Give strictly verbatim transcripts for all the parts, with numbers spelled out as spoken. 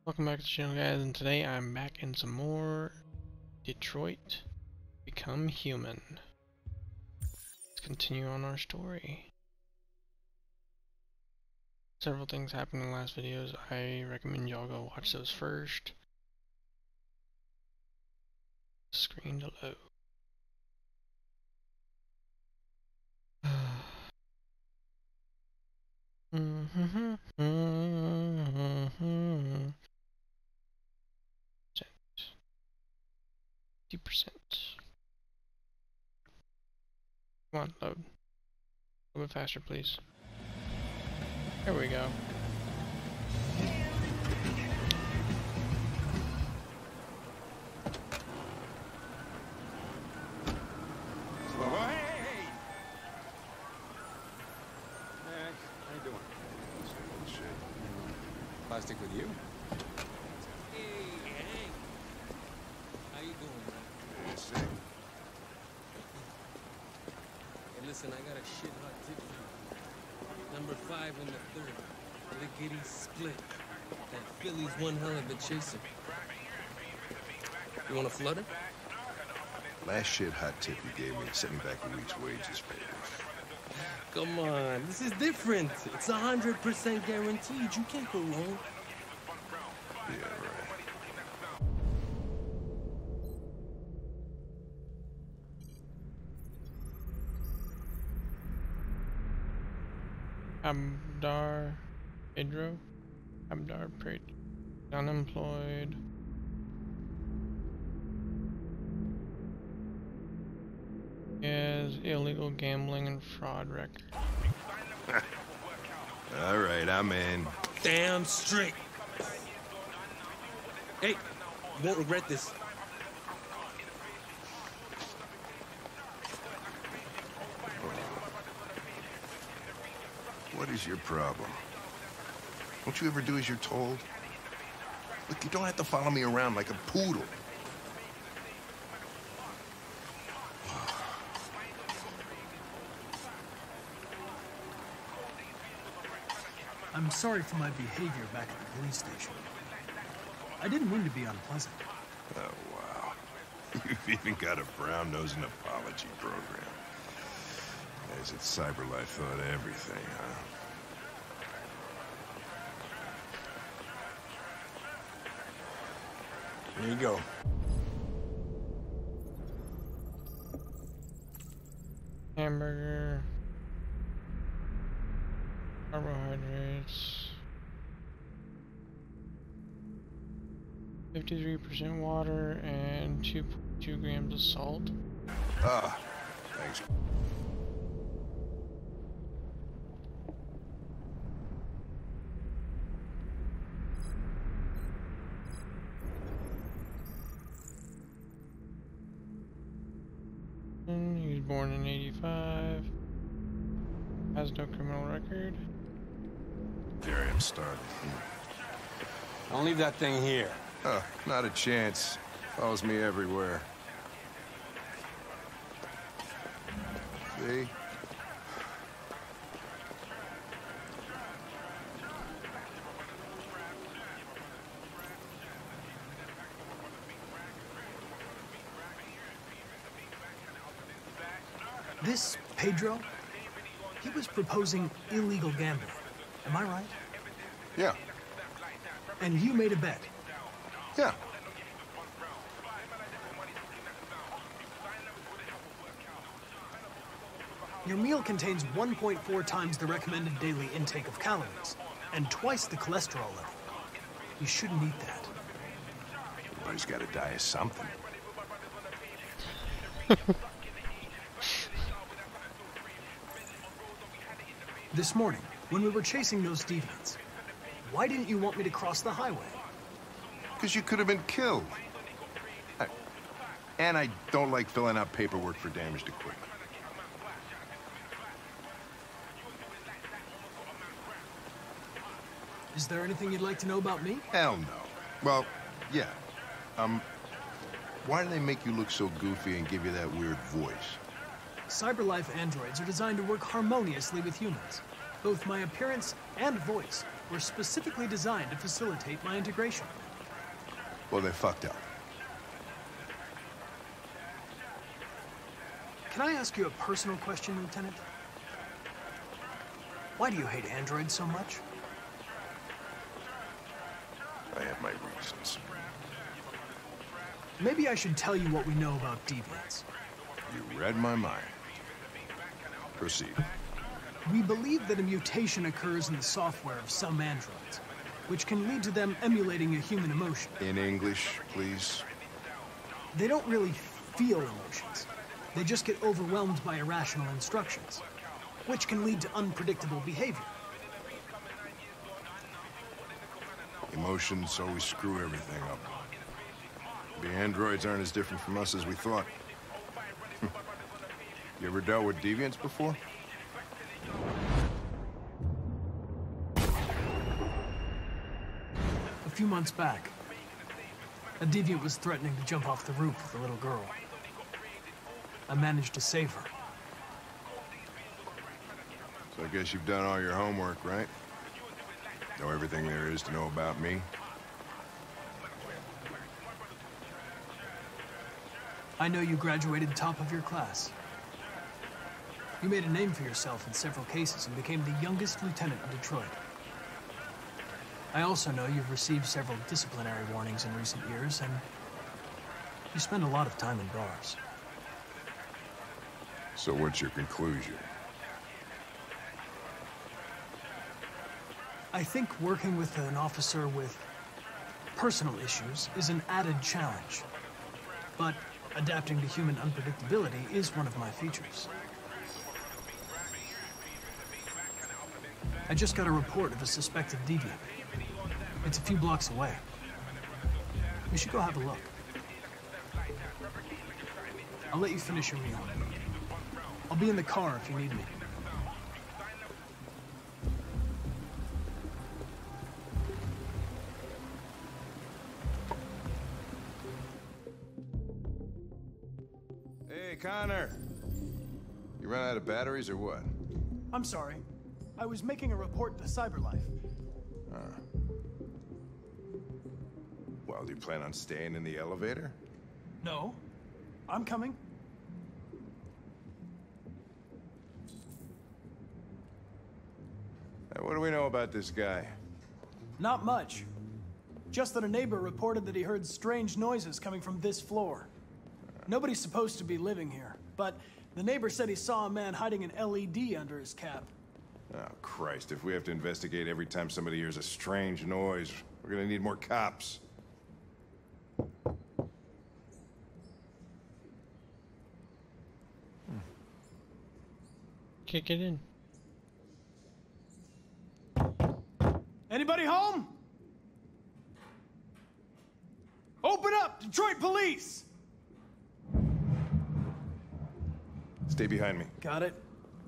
Welcome back to the channel, guys, and today I'm back in some more Detroit Become Human. Let's continue on our story. Several things happened in the last videos. I recommend y'all go watch those first. Screen to load. Mm-hmm. Mm-hmm. fifty percent. Come on, load. A little bit faster, please. There we go. Oh, hey, hey, hey! Hey, how you doing? Same old shit. Plastic with you? Hey, hey. How you doing, man? Yeah, sick. Hey, listen, I got a shit hot tip for you. Number five in the third. Lickety split. That Philly's one hell of a chaser. You want a flutter? Last shit hot tip you gave me sent me back a week's wages, baby. Come on, this is different. It's a hundred percent guaranteed. You can't go wrong. Yeah, right. Abdar Pedro? Abdar Pedro. Unemployed. Is illegal gambling and fraud record. All right, I'm in. Damn straight. Hey, you won't regret this. What is your problem? Don't you ever do as you're told? Look, you don't have to follow me around like a poodle. I'm sorry for my behavior back at the police station. I didn't mean to be unpleasant. Oh, wow. You've even got a brown-nosing apology program. As if CyberLife thought everything, huh? Here you go. Hamburger. Carbohydrates. fifty-three percent water and two point two grams of salt. Ah, thanks. He was born in eighty-five. Has no criminal record. There I am started. Don't leave that thing here. Huh, not a chance. Follows me everywhere. See? This Pedro, he was proposing illegal gambling. Am I right? Yeah, And you made a bet. yeah. Your meal contains one point four times the recommended daily intake of calories and twice the cholesterol level. You shouldn't eat that. Everybody's got to die of something. This morning, when we were chasing those deviants, why didn't you want me to cross the highway? Because you could have been killed. I- And I don't like filling out paperwork for damaged equipment. Is there anything you'd like to know about me? Hell no. Well, yeah. Um, why do they make you look so goofy and give you that weird voice? CyberLife androids are designed to work harmoniously with humans. Both my appearance and voice were specifically designed to facilitate my integration. Well, they fucked up. Can I ask you a personal question, Lieutenant? Why do you hate androids so much? I have my reasons. Maybe I should tell you what we know about deviants. You read my mind. Proceed. We believe that a mutation occurs in the software of some androids, which can lead to them emulating a human emotion. In English, please. They don't really feel emotions. They just get overwhelmed by irrational instructions, which can lead to unpredictable behavior. Emotions always screw everything up. The androids aren't as different from us as we thought. You ever dealt with deviants before? A few months back, a deviant was threatening to jump off the roof with a little girl. I managed to save her. So I guess you've done all your homework, right? Know everything there is to know about me? I know you graduated top of your class. You made a name for yourself in several cases and became the youngest lieutenant in Detroit. I also know you've received several disciplinary warnings in recent years, and you spend a lot of time in bars. So what's your conclusion? I think working with an officer with personal issues is an added challenge. But adapting to human unpredictability is one of my features. I just got a report of a suspected deviant. It's a few blocks away. We should go have a look. I'll let you finish your meal. I'll be in the car if you need me. Hey, Connor. You run out of batteries or what? I'm sorry. I was making a report to CyberLife. Uh. Well, do you plan on staying in the elevator? No. I'm coming. Hey, what do we know about this guy? Not much. Just that a neighbor reported that he heard strange noises coming from this floor. Nobody's supposed to be living here, but the neighbor said he saw a man hiding an L E D under his cap. Oh, Christ, if we have to investigate every time somebody hears a strange noise, we're gonna need more cops. Kick it in. Anybody home? Open up, Detroit Police! Stay behind me. Got it.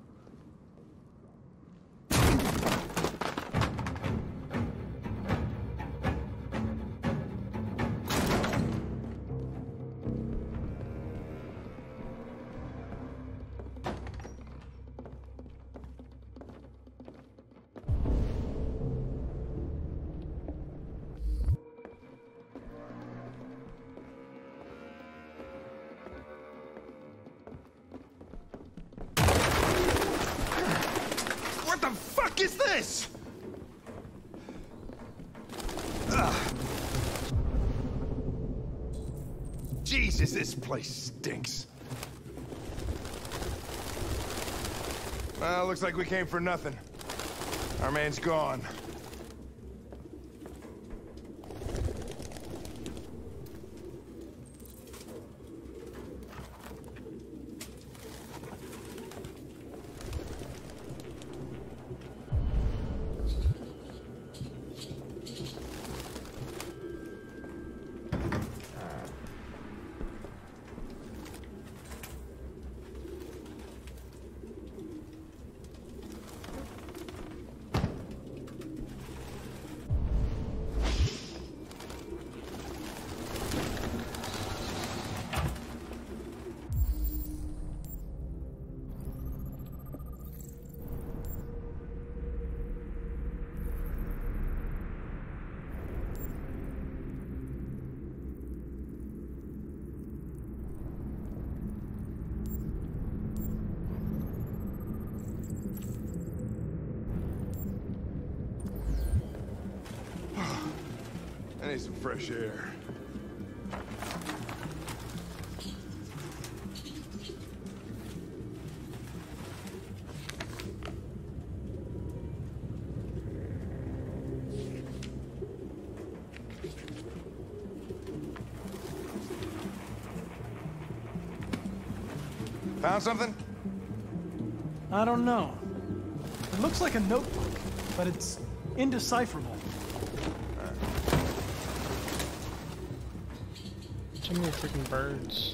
What the fuck is this? Ugh. Jesus, this place stinks. Well, looks like we came for nothing. Our man's gone. I need some fresh air. Found something? I don't know. It looks like a notebook, but it's indecipherable. Too many freaking birds.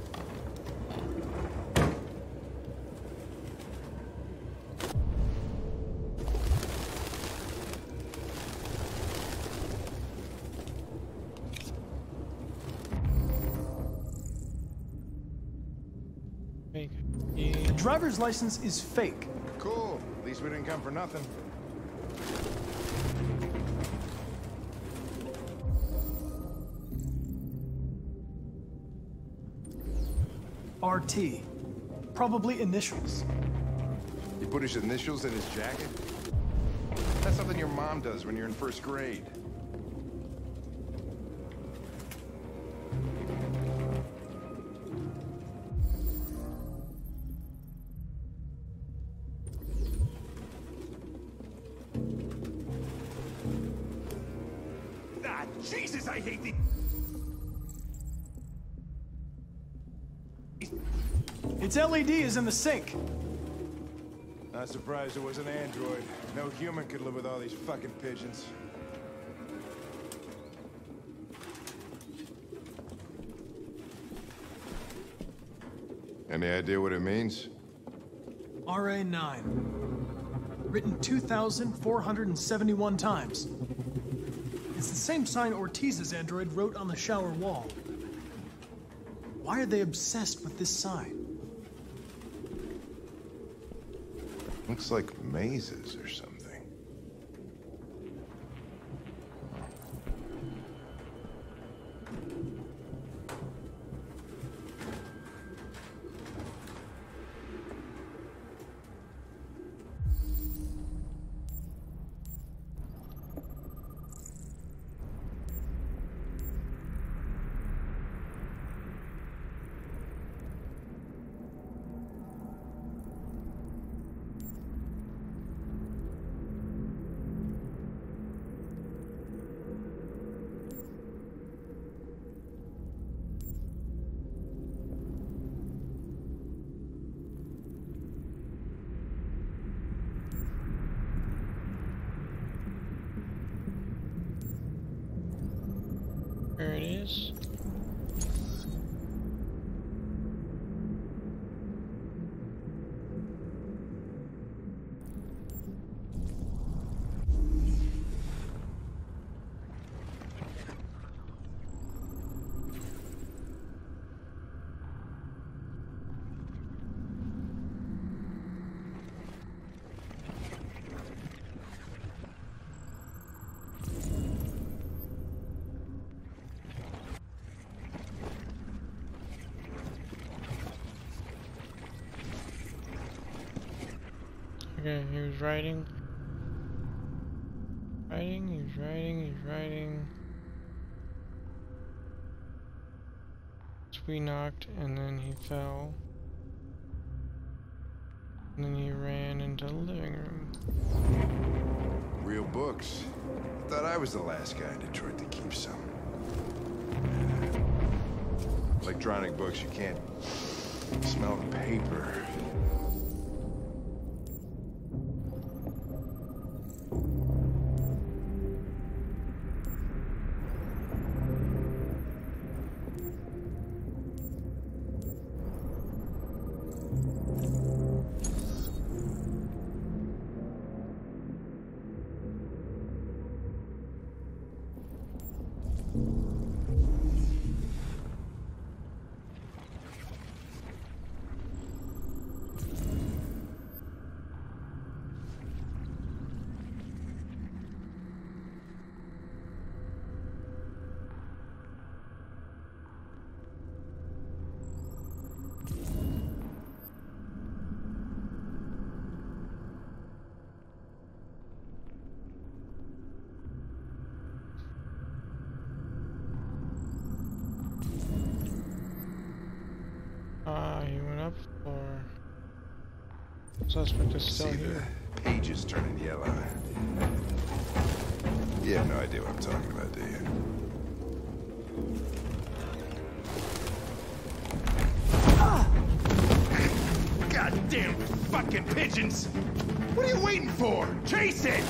Fake. Yeah. The driver's license is fake. Cool. At least we didn't come for nothing. R T. Probably initials. He put his initials in his jacket? That's something your mom does when you're in first grade. Ah, Jesus, I hate these. Its L E D is in the sink. Not surprised it was an android. No human could live with all these fucking pigeons. Any idea what it means? R A nine. Written two thousand four hundred seventy-one times. It's the same sign Ortiz's android wrote on the shower wall. Why are they obsessed with this sign? Looks like mazes or something. There it is. Okay, he was writing. Writing, he was writing, he was writing. So we knocked and then he fell. And then he ran into the living room. Real books. Thought I was the last guy in Detroit to keep some. Electronic books, you can't smell the paper. up, or suspect is still See here? the pages turning yellow. You have no idea what I'm talking about, do you? Goddamn fucking pigeons! What are you waiting for? Chase it!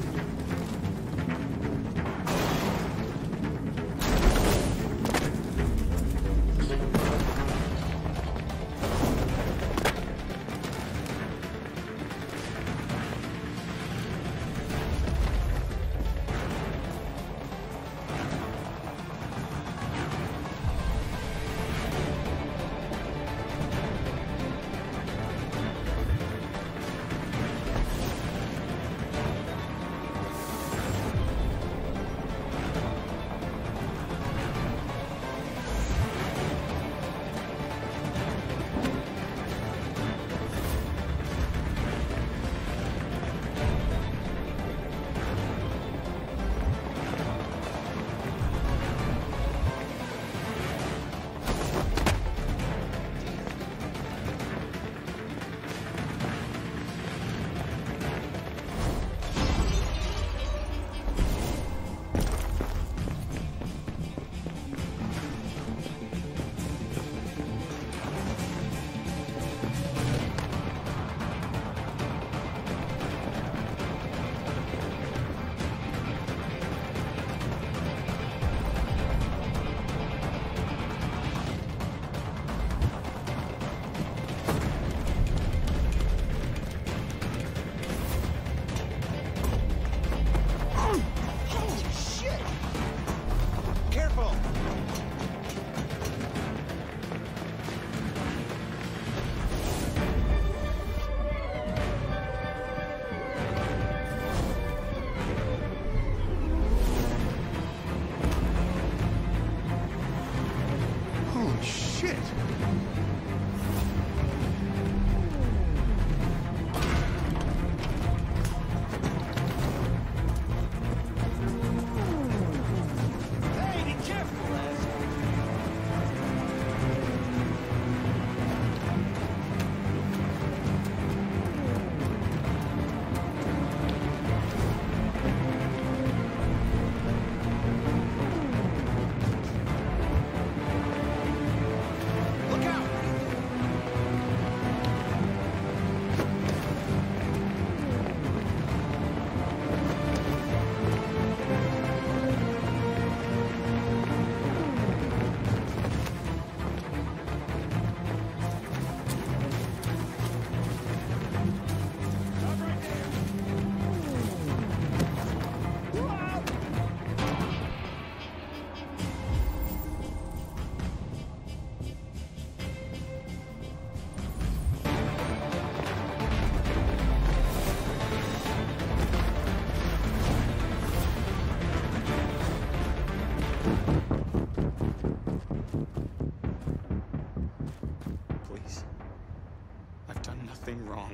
Wrong.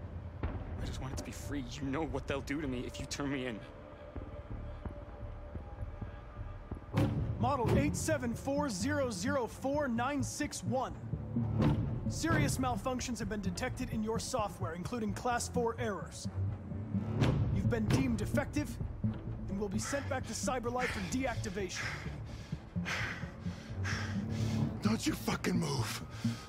I just want it to be free. You know what they'll do to me if you turn me in. Model eight seven four zero zero four nine six one. Serious malfunctions have been detected in your software, including class four errors. You've been deemed defective and will be sent back to CyberLife for deactivation. Don't you fucking move.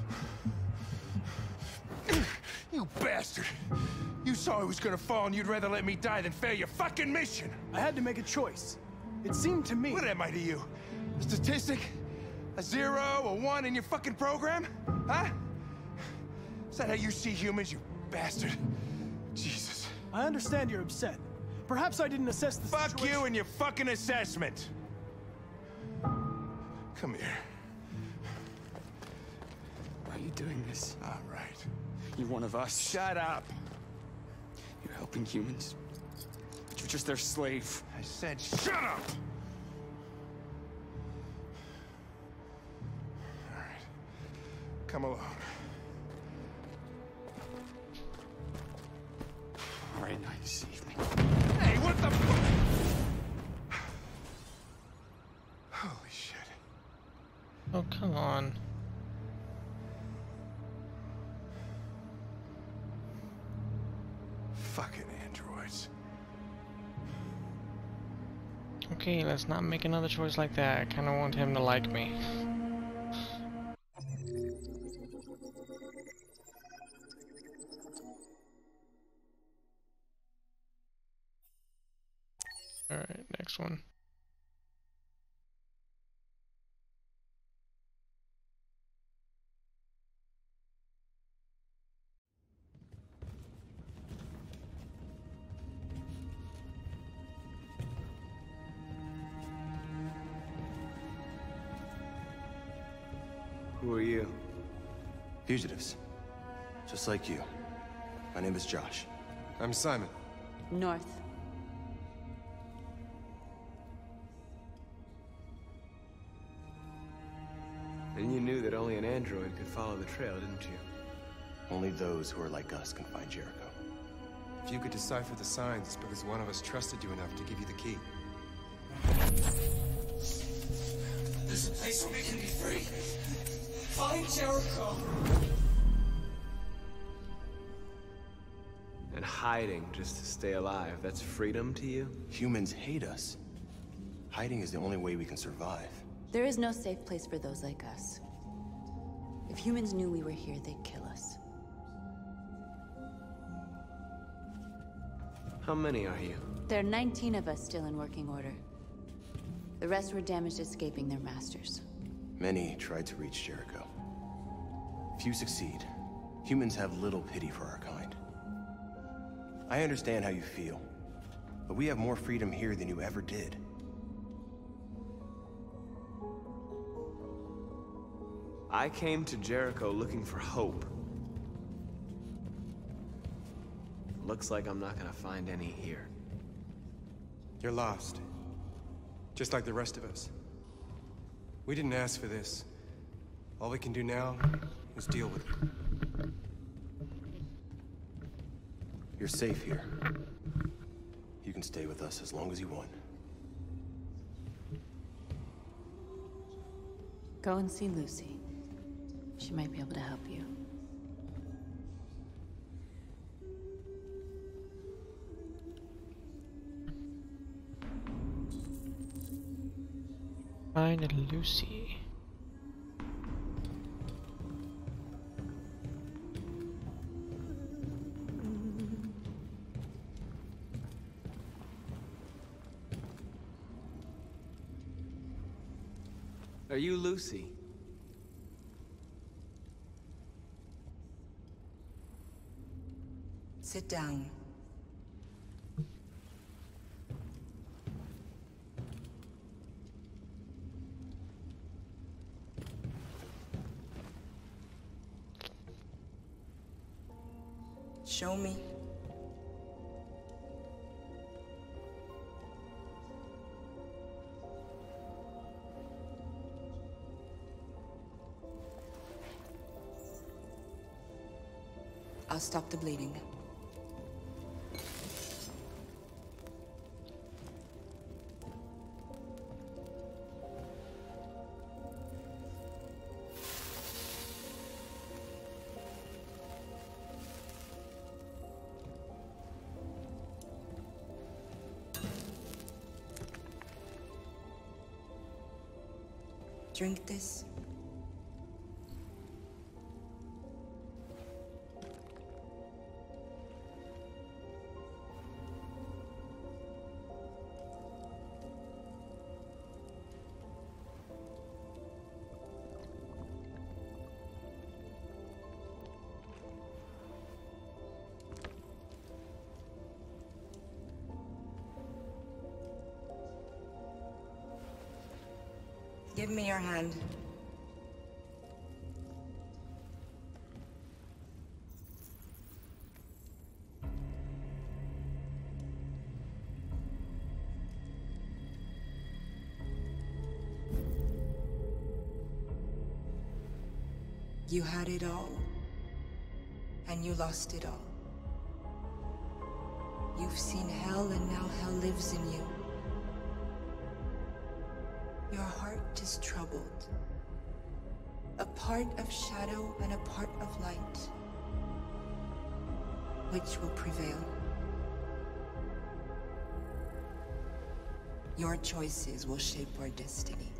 You bastard! You saw I was gonna fall and you'd rather let me die than fail your fucking mission! I had to make a choice. It seemed to me... What am I to you? A statistic? A zero, a one in your fucking program? Huh? Is that how you see humans, you bastard? Jesus. I understand you're upset. Perhaps I didn't assess the Fuck situation... you and your fucking assessment! Come here. Why are you doing this? All right. You're one of us. Shut up! You're helping humans. You're just their slave. I said shut up! All right. Come along. All right, now you save me. Hey, what the fuck? Holy shit. Oh, come on. Okay, let's not make another choice like that. I kind of want him to like me. Alright, next one. Who are you? Fugitives. Just like you. My name is Josh. I'm Simon. North. And you knew that only an android could follow the trail, didn't you? Only those who are like us can find Jericho. If you could decipher the signs, it's because one of us trusted you enough to give you the key. There's a place where we can be free. Find Jericho. And hiding just to stay alive, that's freedom to you? Humans hate us. Hiding is the only way we can survive. There is no safe place for those like us. If humans knew we were here, they'd kill us. How many are you? There are nineteen of us still in working order. The rest were damaged escaping their masters. Many tried to reach Jericho. Few succeed. Humans have little pity for our kind. I understand how you feel, but we have more freedom here than you ever did. I came to Jericho looking for hope. Looks like I'm not gonna find any here. You're lost. Just like the rest of us. We didn't ask for this. All we can do now is deal with it. You're safe here. You can stay with us as long as you want. Go and see Lucy. She might be able to help you. Find Lucy. Are you Lucy? Sit down. Show me. I'll stop the bleeding. Drink this. Give me your hand. You had it all, and you lost it all. You've seen hell, and now hell lives in you. Your heart is troubled. A part of shadow and a part of light. Which will prevail? Your choices will shape our destiny.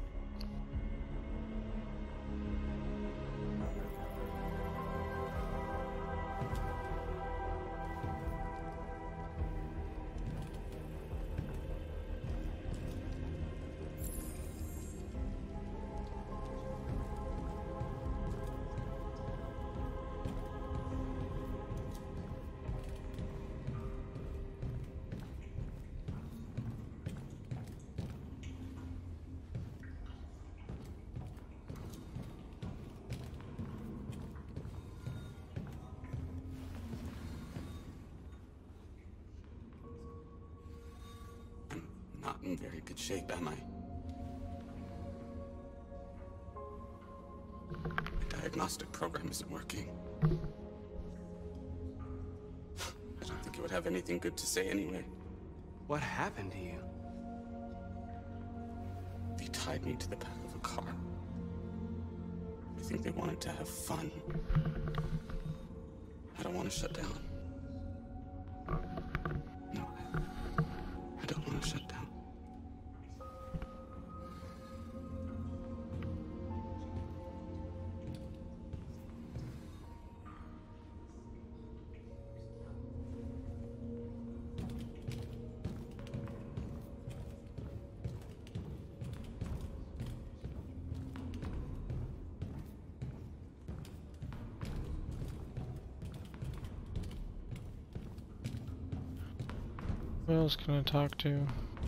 Not in very good shape, am I? The diagnostic program isn't working. I don't think it would have anything good to say anyway. What happened to you? They tied me to the back of a car. I think they wanted to have fun. I don't want to shut down. No, I don't want to shut down. Who else can I talk to?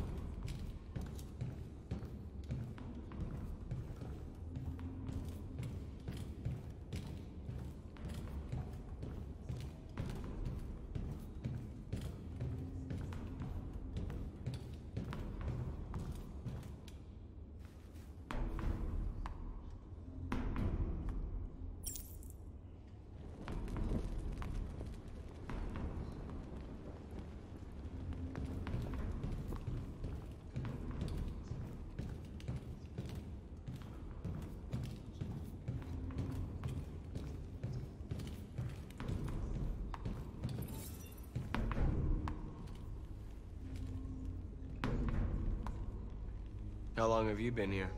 How long have you been here?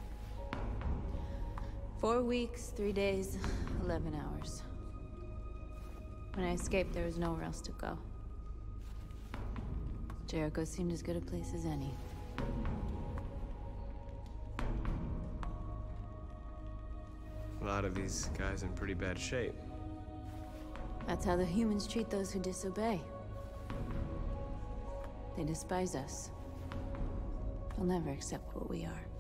Four weeks, three days, eleven hours. When I escaped, there was nowhere else to go. Jericho seemed as good a place as any. A lot of these guys in pretty bad shape. That's how the humans treat those who disobey. They despise us. They'll never accept what we are.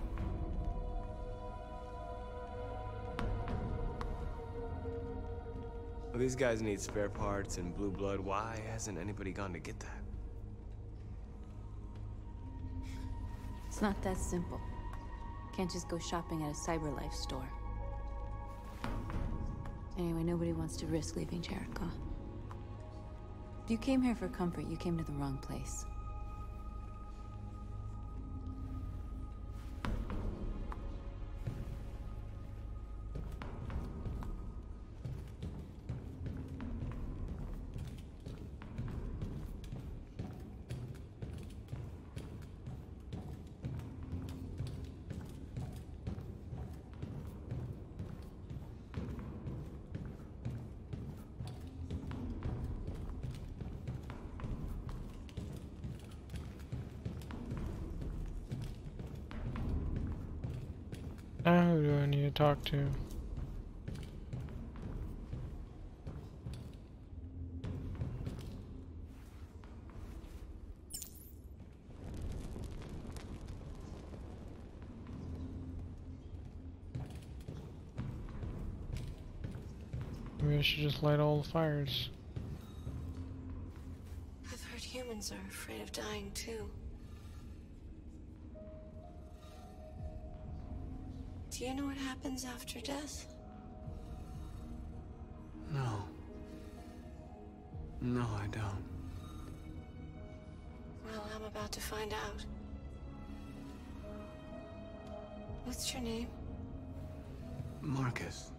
Well, these guys need spare parts and blue blood. Why hasn't anybody gone to get that? It's not that simple. Can't just go shopping at a CyberLife store. Anyway, nobody wants to risk leaving Jericho. If you came here for comfort, you came to the wrong place. Now who do I need to talk to? Maybe I should just light all the fires. I've heard humans are afraid of dying too. Do you know what happens after death? No. No, I don't. Well, I'm about to find out. What's your name? Marcus.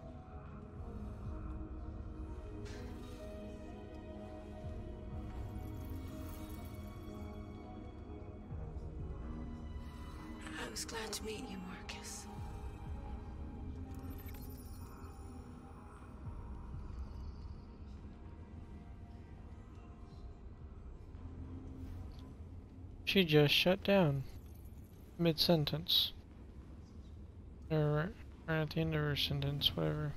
I was glad to meet you, Marcus. She just shut down mid-sentence. Or, or at the end of her sentence, whatever.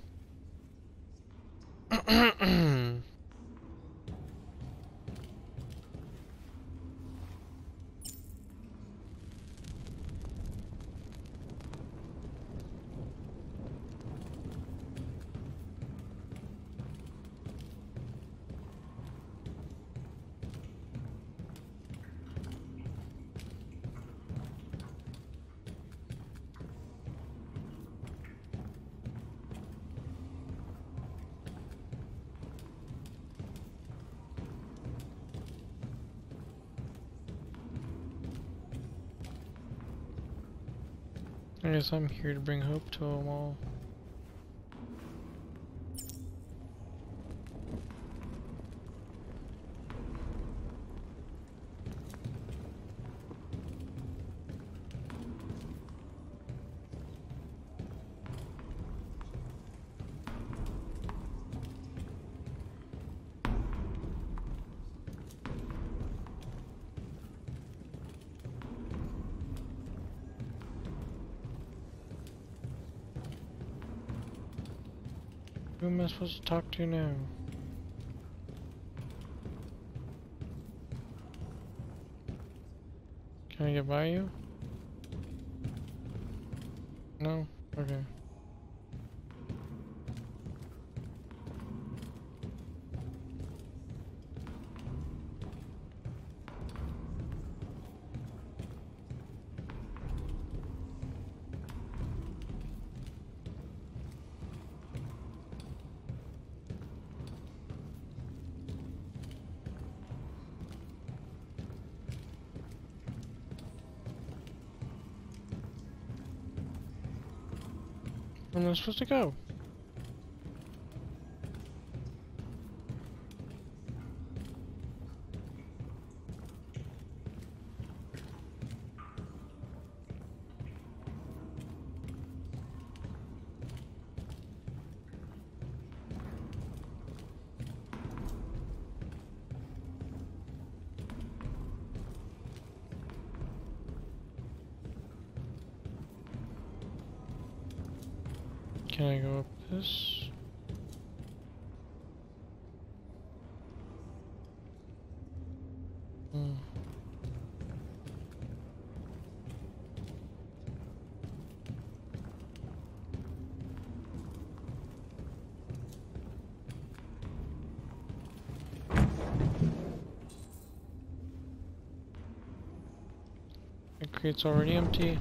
I guess I'm here to bring hope to them all. Who am I supposed to talk to now? Can I get by you? No? Okay. Where am I supposed to go? Can I go up this? Hmm. The crate's already empty.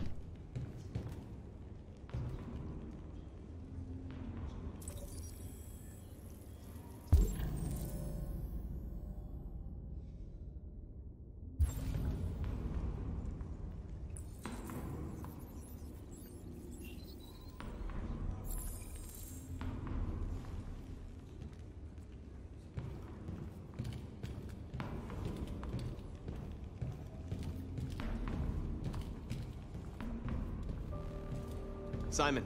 Simon.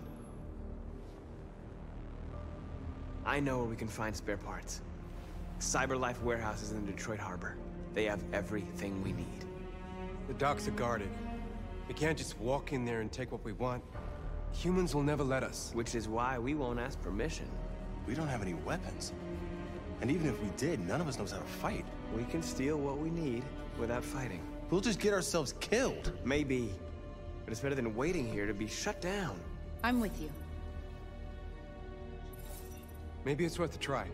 I know where we can find spare parts. CyberLife warehouse is in the Detroit Harbor. They have everything we need. The docks are guarded. We can't just walk in there and take what we want. Humans will never let us. Which is why we won't ask permission. We don't have any weapons. And even if we did, none of us knows how to fight. We can steal what we need without fighting. We'll just get ourselves killed. Maybe. But it's better than waiting here to be shut down. I'm with you. Maybe it's worth a try.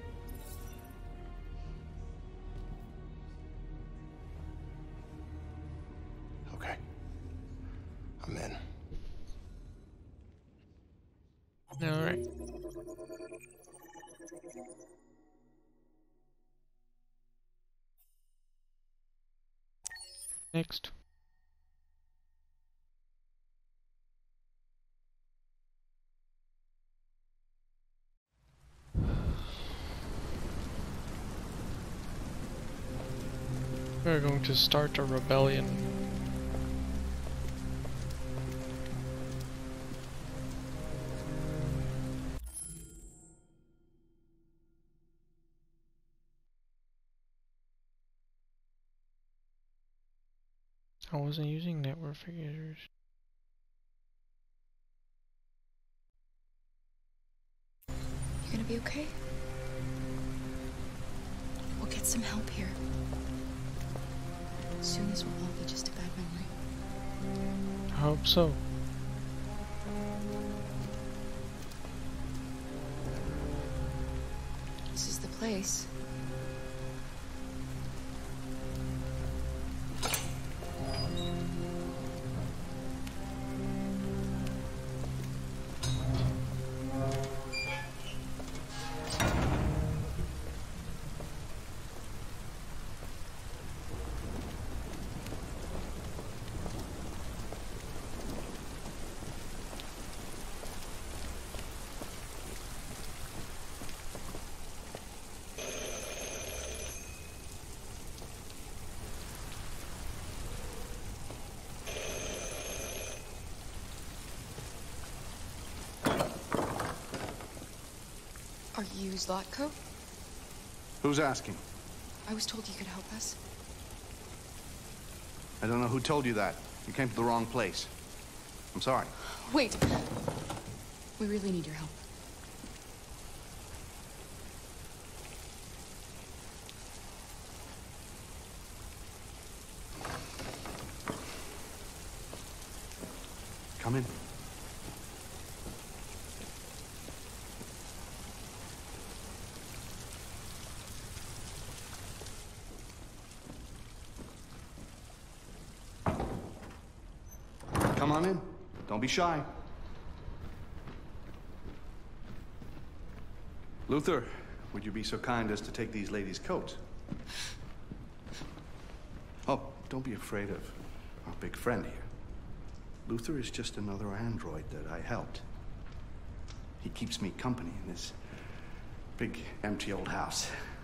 Okay. I'm in. All right. Next. We're going to start a rebellion. I wasn't using network figures. You gonna be okay? We'll get some help here. Soon this will all be just a bad memory. I hope so. This is the place. Are you Zlatko? Who's asking? I was told you could help us. I don't know who told you that. You came to the wrong place. I'm sorry. Wait. We really need your help. Come in. Come on in. Don't be shy. Luther, would you be so kind as to take these ladies' coats? Oh, don't be afraid of our big friend here. Luther is just another android that I helped. He keeps me company in this big, empty old house.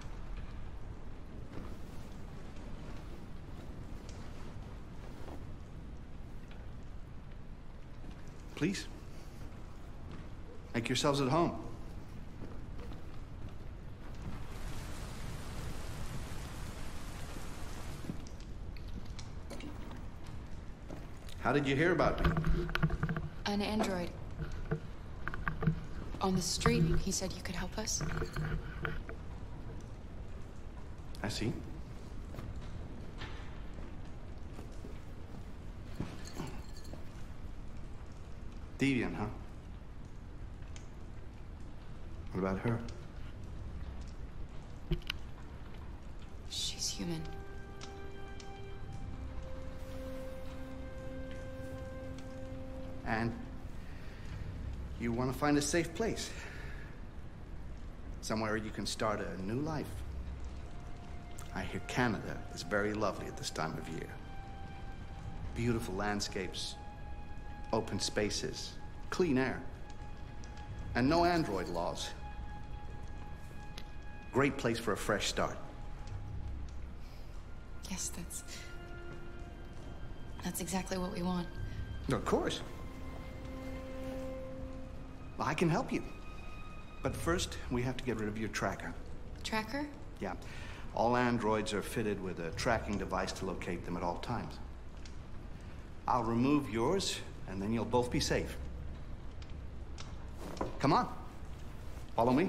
Please, make yourselves at home. How did you hear about me? An android. On the street, he said you could help us. I see. Deviant, huh? What about her? She's human. And you want to find a safe place. Somewhere you can start a new life. I hear Canada is very lovely at this time of year. Beautiful landscapes, open spaces, clean air, and no android laws. Great place for a fresh start. Yes, that's... That's exactly what we want. Of course. Well, I can help you. But first, we have to get rid of your tracker. Tracker? Yeah. All androids are fitted with a tracking device to locate them at all times. I'll remove yours, and then you'll both be safe. Come on. Follow me.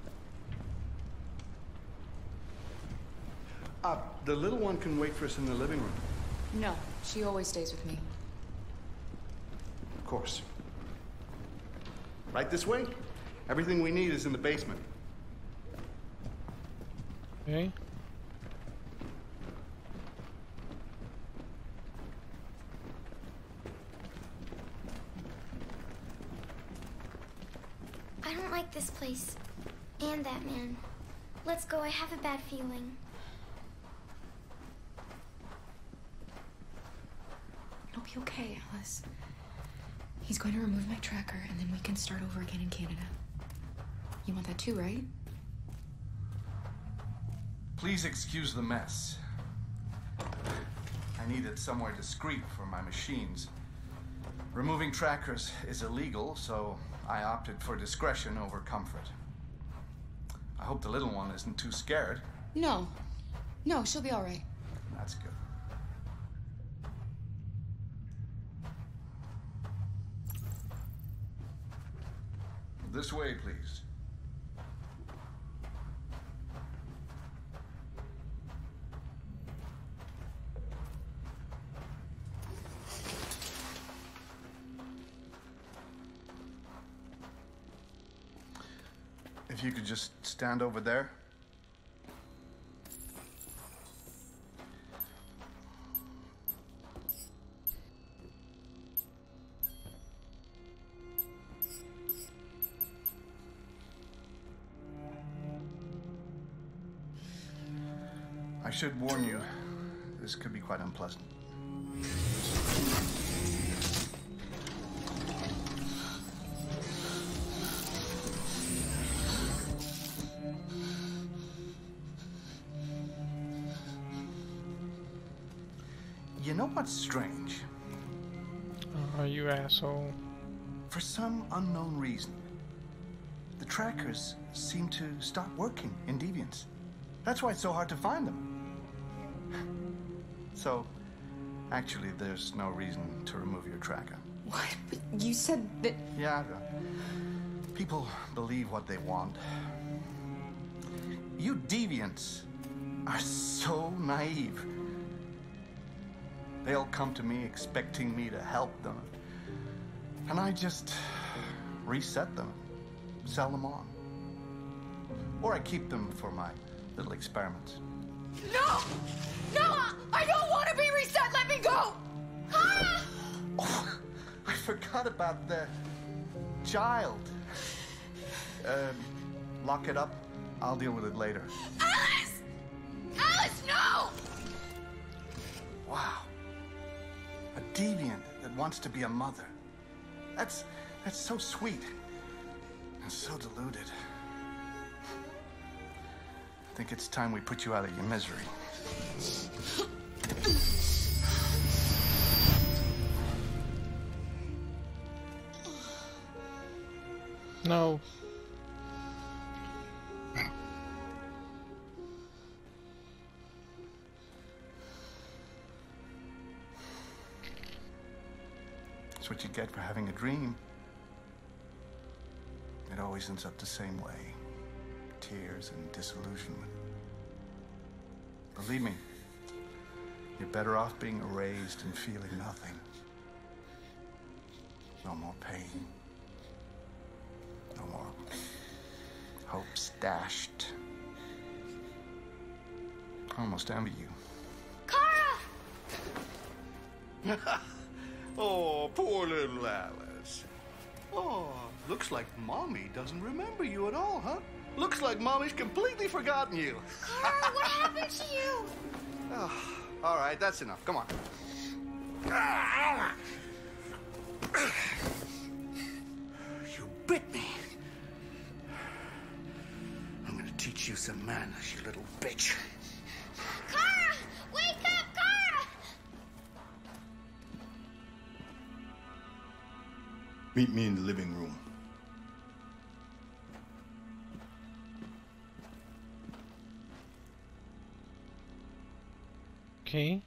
Uh, the little one can wait for us in the living room. No, she always stays with me. Of course. Right this way? Everything we need is in the basement. Okay. I don't like this place. And that man. Let's go, I have a bad feeling. It'll be okay, Alice. He's going to remove my tracker, and then we can start over again in Canada. You want that too, right? Please excuse the mess. I needed somewhere discreet for my machines. Removing trackers is illegal, so I opted for discretion over comfort. I hope the little one isn't too scared. No. No, she'll be all right. That's good. This way, please. If you could just stand over there. I should warn you, this could be quite unpleasant. You know what's strange? Oh, you asshole. For some unknown reason, the trackers seem to stop working in Deviants. That's why it's so hard to find them. So, actually, there's no reason to remove your tracker. What? But you said that... Yeah, people believe what they want. You Deviants are so naive. They'll come to me expecting me to help them. And I just reset them, sell them on. Or I keep them for my little experiments. No! No! I don't want to be reset! Let me go! Ah! Oh, I forgot about the child. Um, lock it up. I'll deal with it later. Alice! Alice, no! Wow. A deviant that wants to be a mother. That's that's so sweet. And so deluded. I think it's time we put you out of your misery. No. That's what you get for having a dream. It always ends up the same way. Tears and disillusionment. Believe me, you're better off being erased and feeling nothing. No more pain. No more hopes dashed. I almost envy you. Kara! Oh, poor little Alice. Oh, looks like Mommy doesn't remember you at all, huh? Looks like Mommy's completely forgotten you. Kara, what happened to you? Oh, all right, that's enough. Come on. You bit me. I'm gonna teach you some manners, you little bitch. Kara! Wake up, Kara! Meet me in the living room. Okay.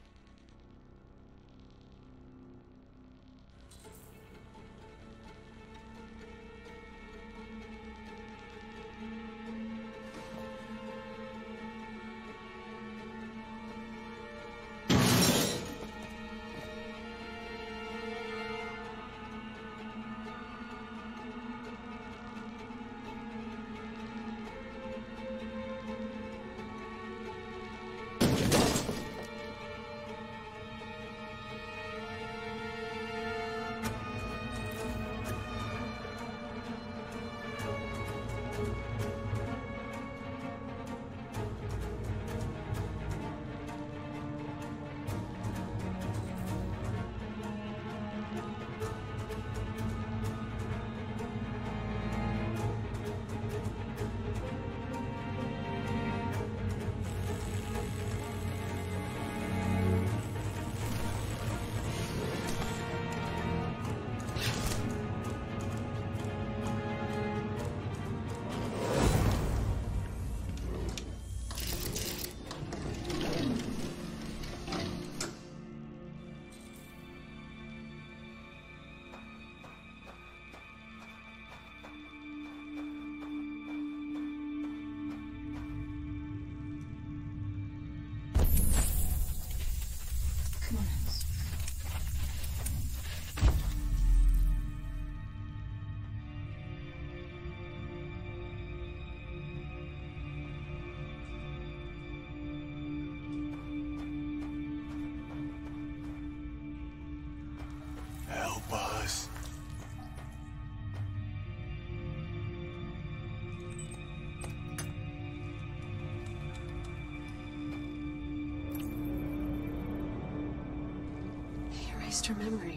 erased her memory.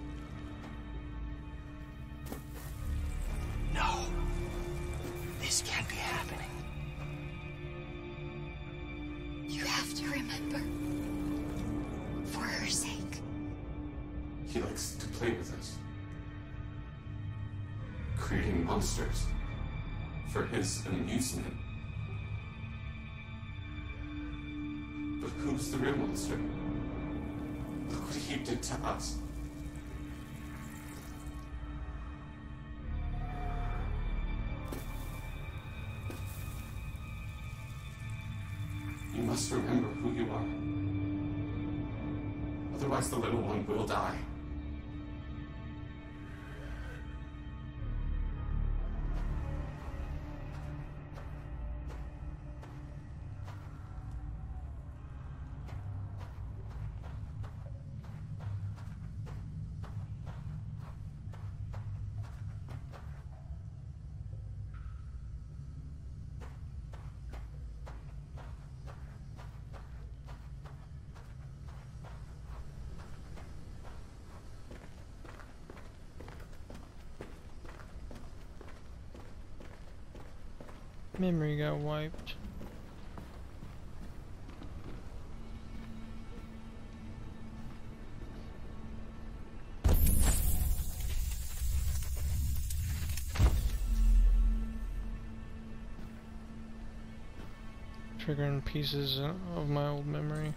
No. This can't be happening. You have to remember. For her sake. He likes to play with us. Creating monsters. For his amusement. But who's the real monster? Look what he did to us. You must remember who you are. Otherwise, the little one will die. Memory got wiped. Triggering pieces of my old memory.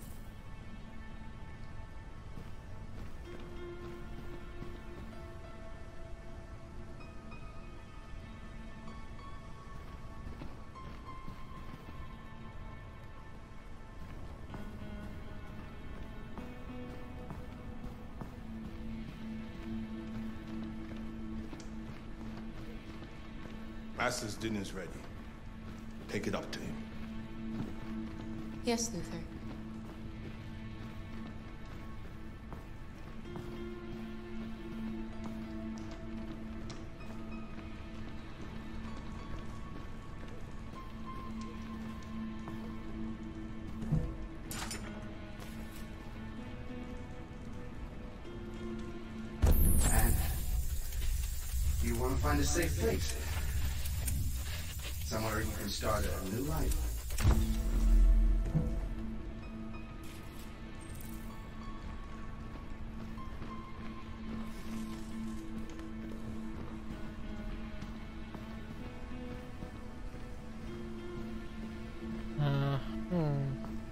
Master's dinner's ready. Take it up to him. Yes, Luther. And you want to find a safe place? Somewhere you can start a new life. Uh, hmm.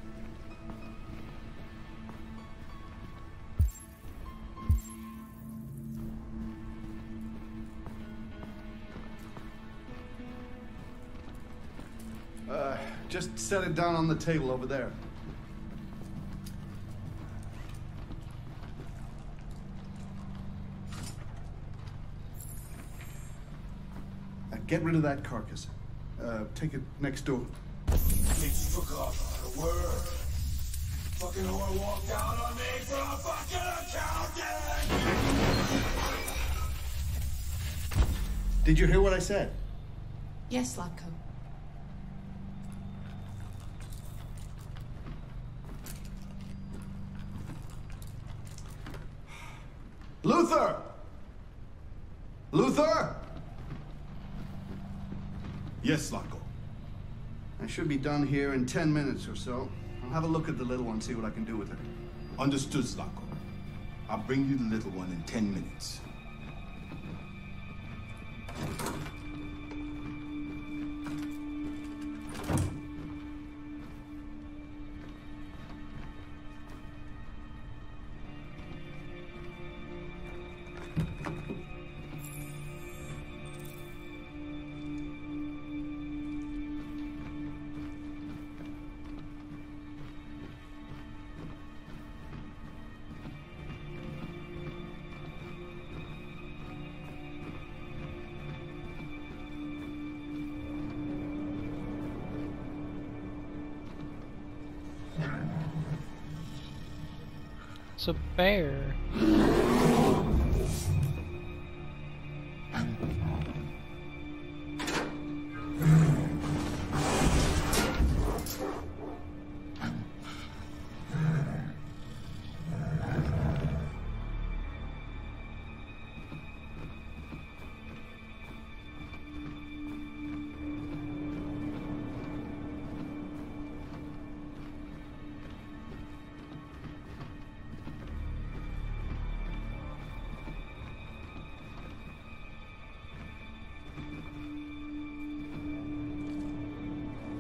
Uh, just set it down on the table over there. Uh, get rid of that carcass. Uh, take it next door. Bitch took off the word. Fucking whore walked out on me for a fucking accountant! Did you hear what I said? Yes, Slatko. Luther! Luther! Yes, Slatko. I should be done here in ten minutes or so. I'll have a look at the little one, see what I can do with her. Understood, Slatko. I'll bring you the little one in ten minutes. It's a bear.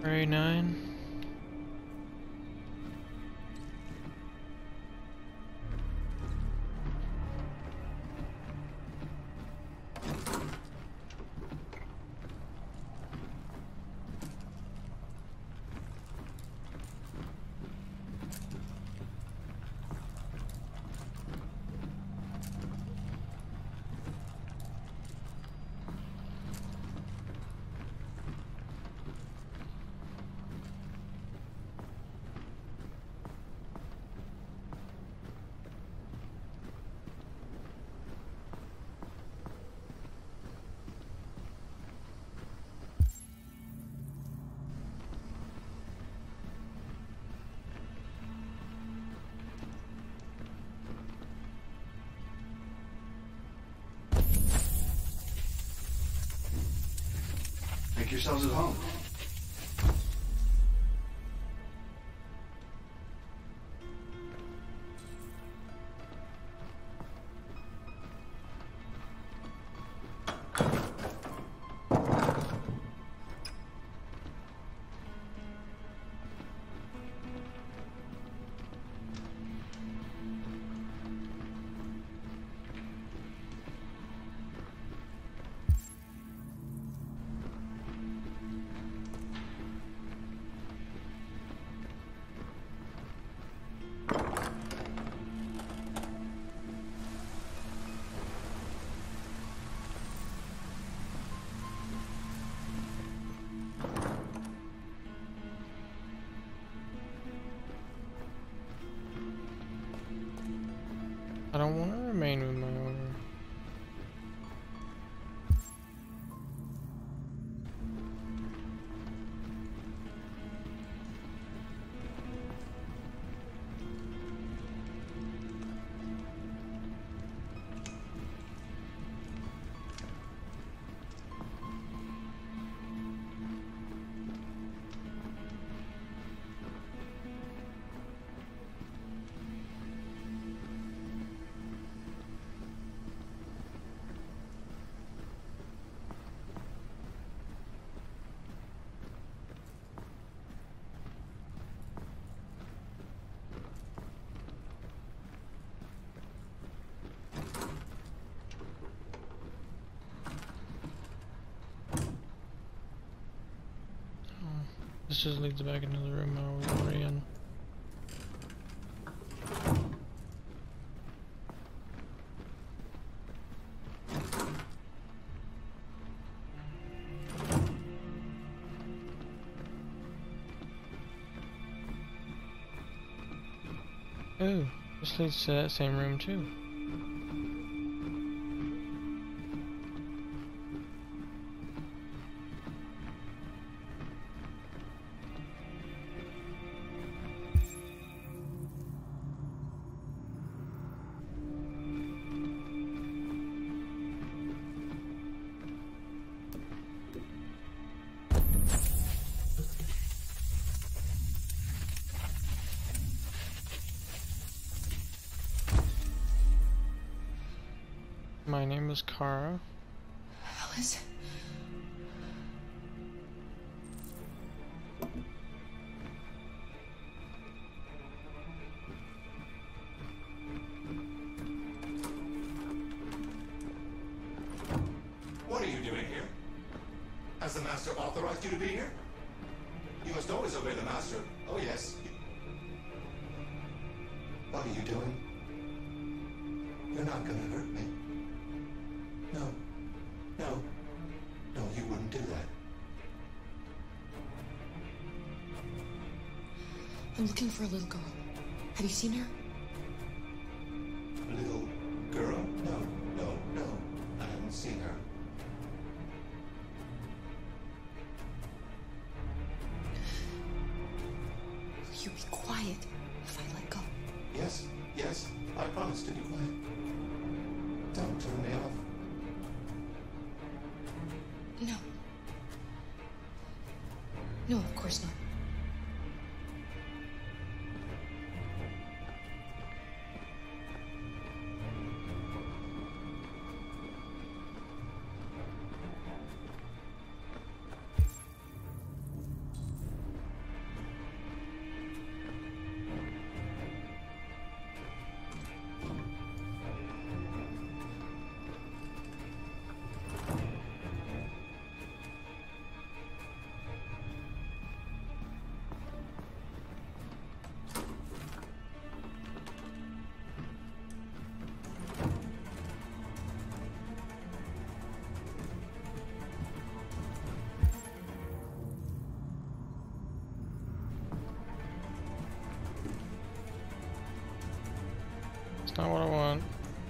Prairie nine. Make yourselves at home. I don't want to remain with my owner. This just leads back into the room I was already in. Oh, this leads to that same room too. My name is Kara. Alice. What are you doing here? Has the Master authorized you to be here? You must always obey the Master. Oh, yes. What are you doing? You're not gonna hurt me. No. No. No, you wouldn't do that. I'm looking for a little girl. Have you seen her? Little girl? No, no, no. I haven't seen her. Will you be quiet if I let go? Yes, yes. I promise to be quiet. Don't turn me off. No. No, of course not. not what I want.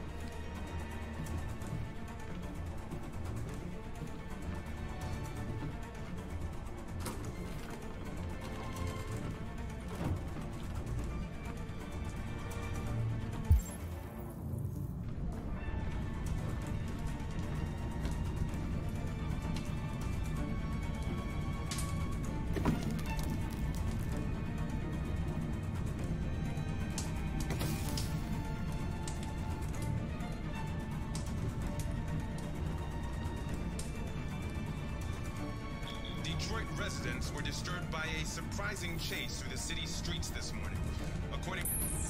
Detroit residents were disturbed by a surprising chase through the city's streets this morning. According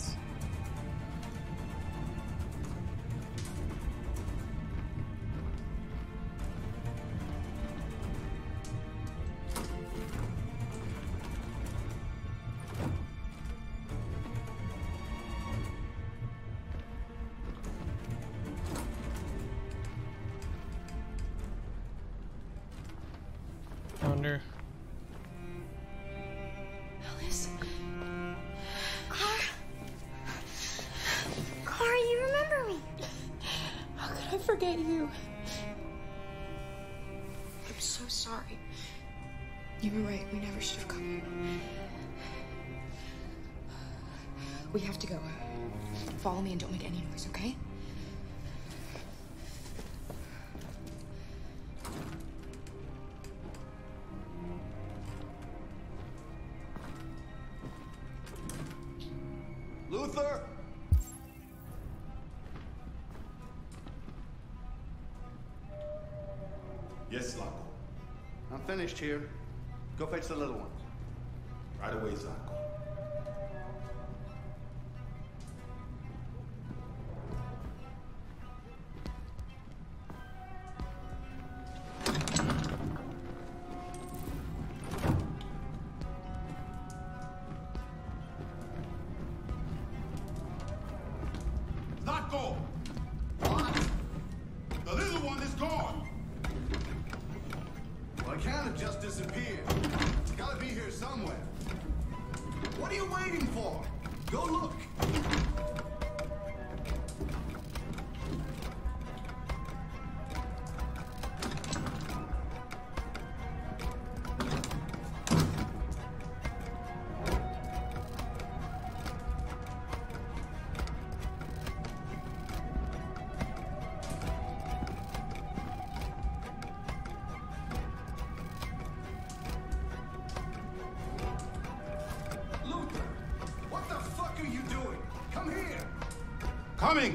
Wonder. Alice. Car. Car, you remember me. How could I forget you? I'm so sorry. You were right. We never should have come. We have to go. Follow me and don't make any noise, okay? Luther! Yes, Zlatko. I'm finished here. Go fetch the little one. Right away, Zlatko. Zlatko! What? The little one is gone! Well, it can't have just disappeared. It's gotta be here somewhere. What are you waiting for? Go look. Coming!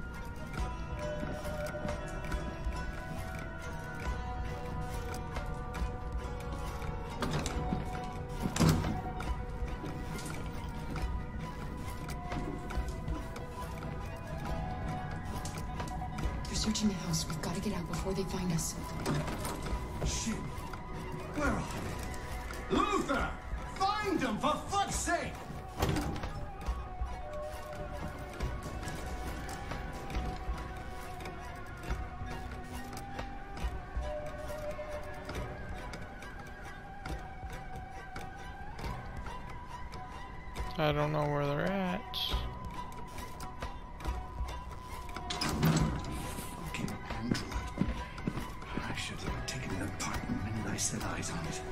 They're searching the house. We've got to get out before they find us. Shit. Where are they? Luther! Find them, for fuck's sake! I don't know where they're at. Fucking android. I should have taken it apart the minute I set eyes on it.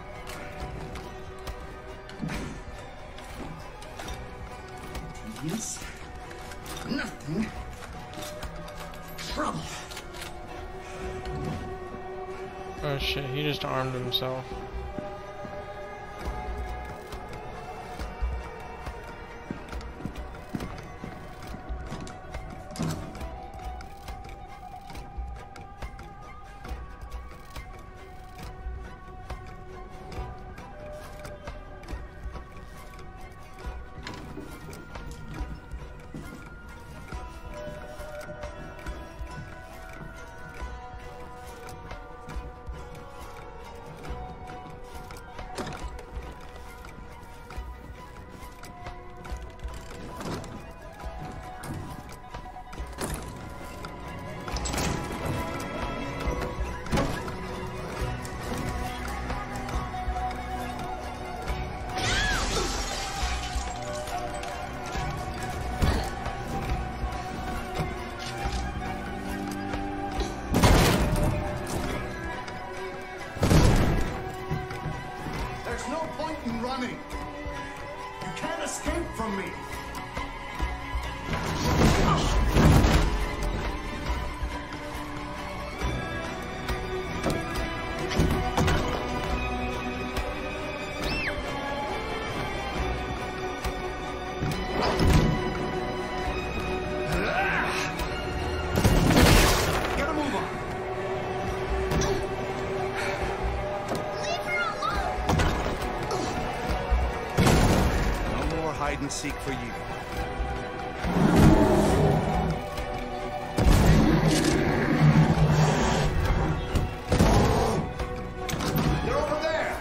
Yes. Nothing. Trouble. Oh shit, he just armed himself. running. You can't escape from me. Hide and seek for you. They're over there.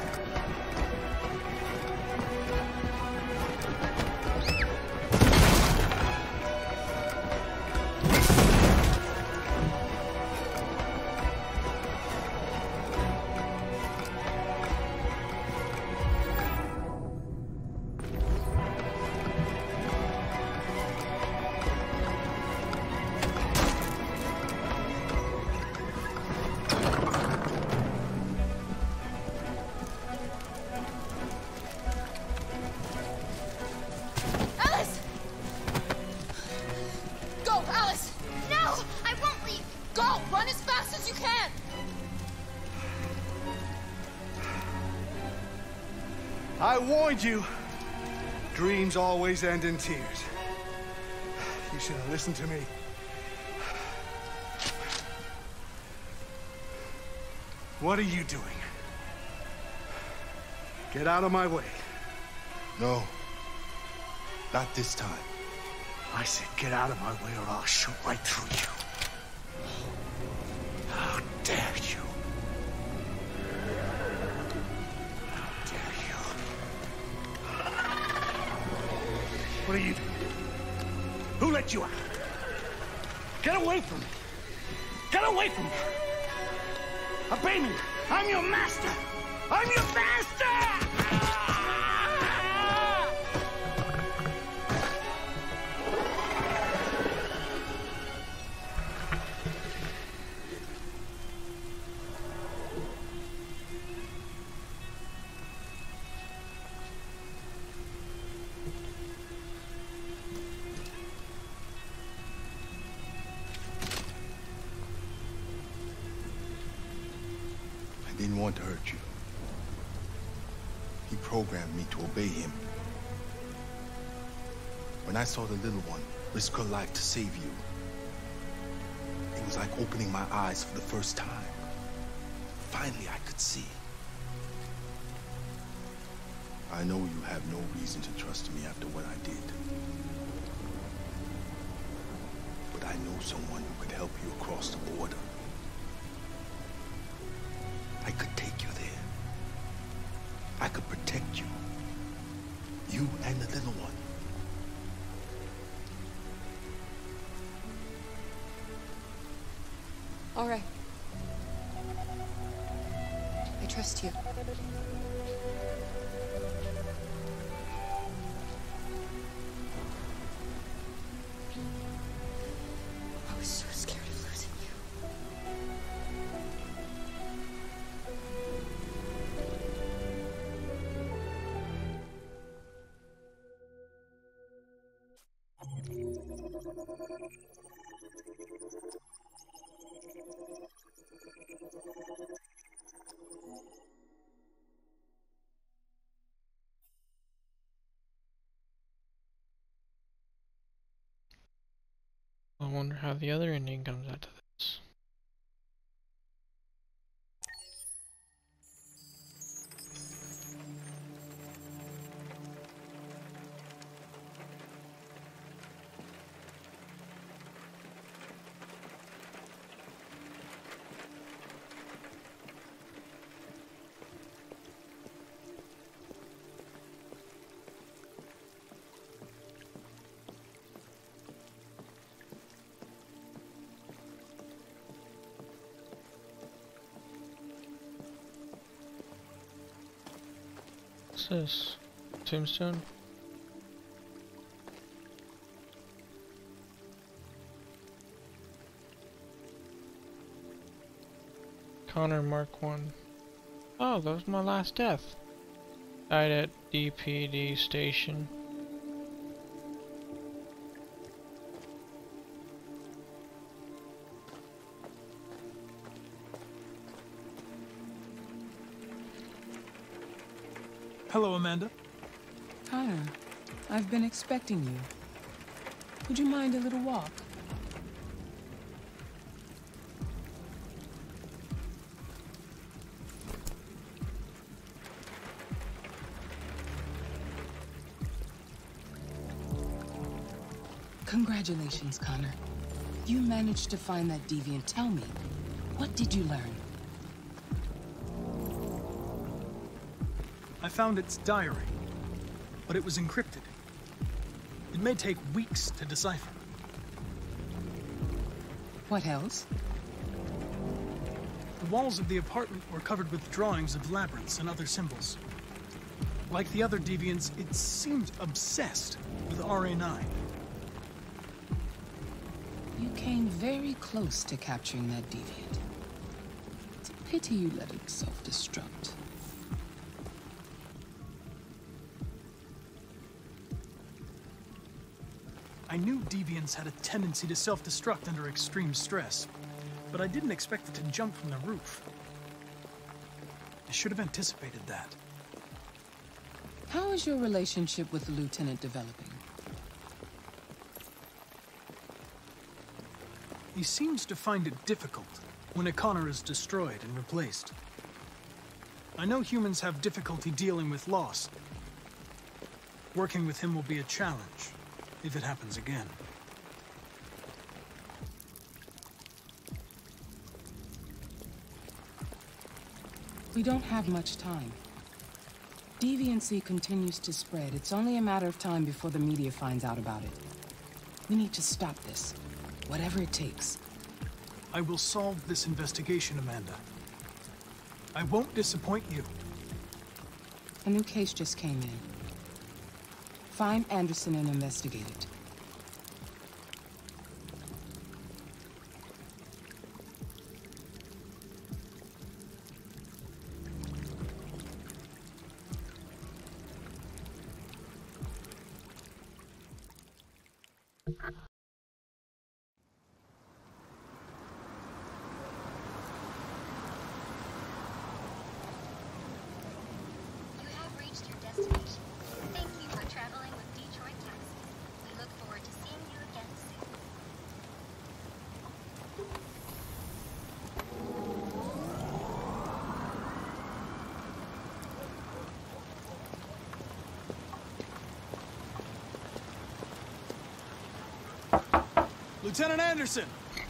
I warned you. Dreams always end in tears. You should have listened to me. What are you doing? Get out of my way. No. Not this time. I said get out of my way or I'll shoot right through you. How dare you? What are you doing? Who let you out? Get away from me! Get away from me! Obey me! I'm your master! I'm your master! I didn't want to hurt you. He programmed me to obey him. When I saw the little one risk her life to save you, it was like opening my eyes for the first time. Finally, I could see. I know you have no reason to trust me after what I did. But I know someone who could help you across the border. I could take you there. I could protect you. You and the little one. All right. I trust you. I was so scared of losing you. I wonder how the other ending comes out to this. What's this? Tombstone? Connor Mark one. Oh, that was my last death. Died at D P D station. Hello, Amanda. Connor, I've been expecting you. Would you mind a little walk? Congratulations, Connor. You managed to find that deviant. Tell me, what did you learn? I found its diary, but it was encrypted. It may take weeks to decipher. What else? The walls of the apartment were covered with drawings of labyrinths and other symbols. Like the other deviants, it seemed obsessed with R A nine. You came very close to capturing that deviant. It's a pity you let it self-destruct. I knew deviants had a tendency to self-destruct under extreme stress, but I didn't expect it to jump from the roof. I should have anticipated that. How is your relationship with the Lieutenant developing? He seems to find it difficult when a Connor is destroyed and replaced. I know humans have difficulty dealing with loss. Working with him will be a challenge, if it happens again. We don't have much time. Deviancy continues to spread. It's only a matter of time before the media finds out about it. We need to stop this, whatever it takes. I will solve this investigation, Amanda. I won't disappoint you. A new case just came in. Find Anderson and investigate it. Lieutenant Anderson!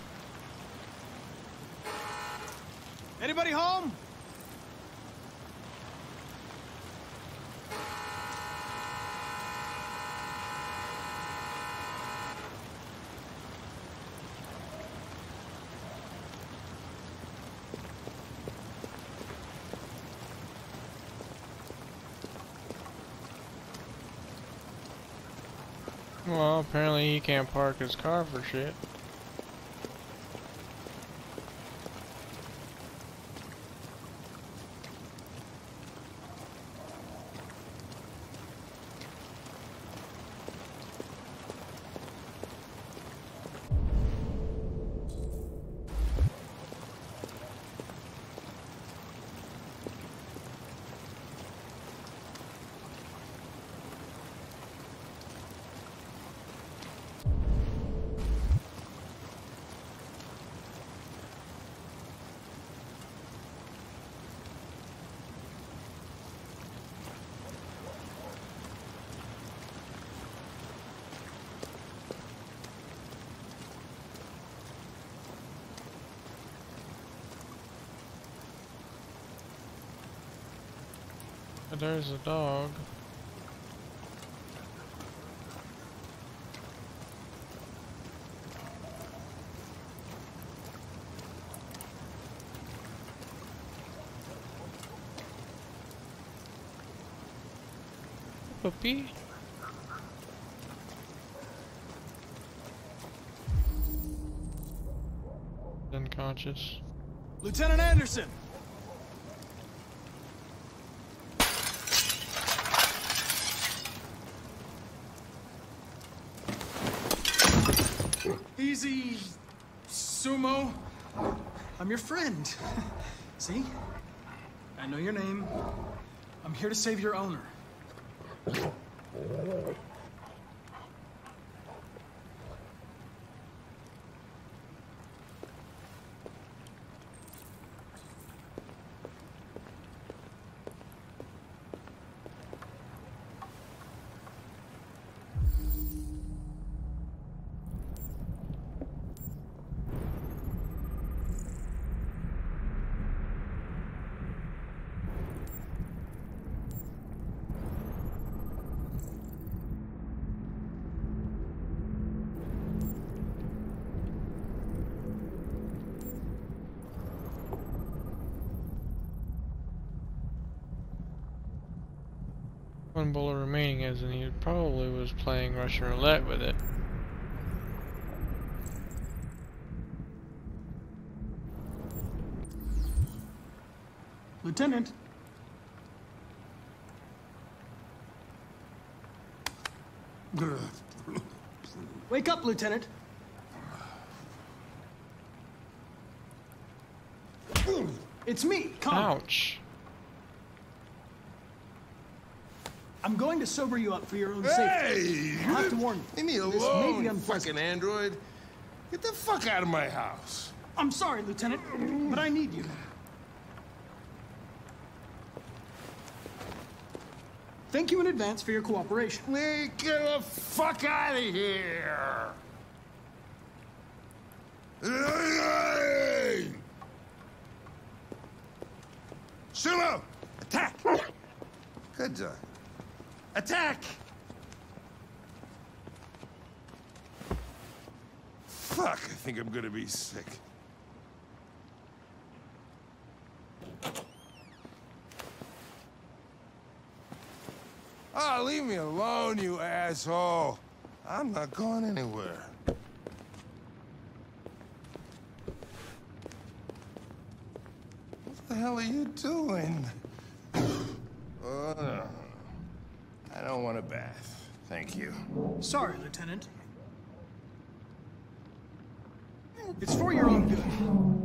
Anybody home? Well, apparently he can't park his car for shit. There's a dog. Puppy. Unconscious. Lieutenant Anderson! Easy, Sumo. I'm your friend. See? I know your name. I'm here to save your owner. One bullet remaining, as in he probably was playing Russian roulette with it. Lieutenant. Wake up, Lieutenant. It's me. Come. Ouch. I'm going to sober you up for your own Hey! safety. I have to warn you. Leave me This may be alone, unpleasant. fucking android. Get the fuck out of my house. I'm sorry, Lieutenant, but I need you. Thank you in advance for your cooperation. Hey, get the fuck out of here! Hey! Sumo! Attack! Good job. Attack! Fuck, I think I'm gonna be sick. Oh, leave me alone, you asshole. I'm not going anywhere. What the hell are you doing? Oh, no. I don't want a bath. Thank you. Sorry, Lieutenant. It's for your own good.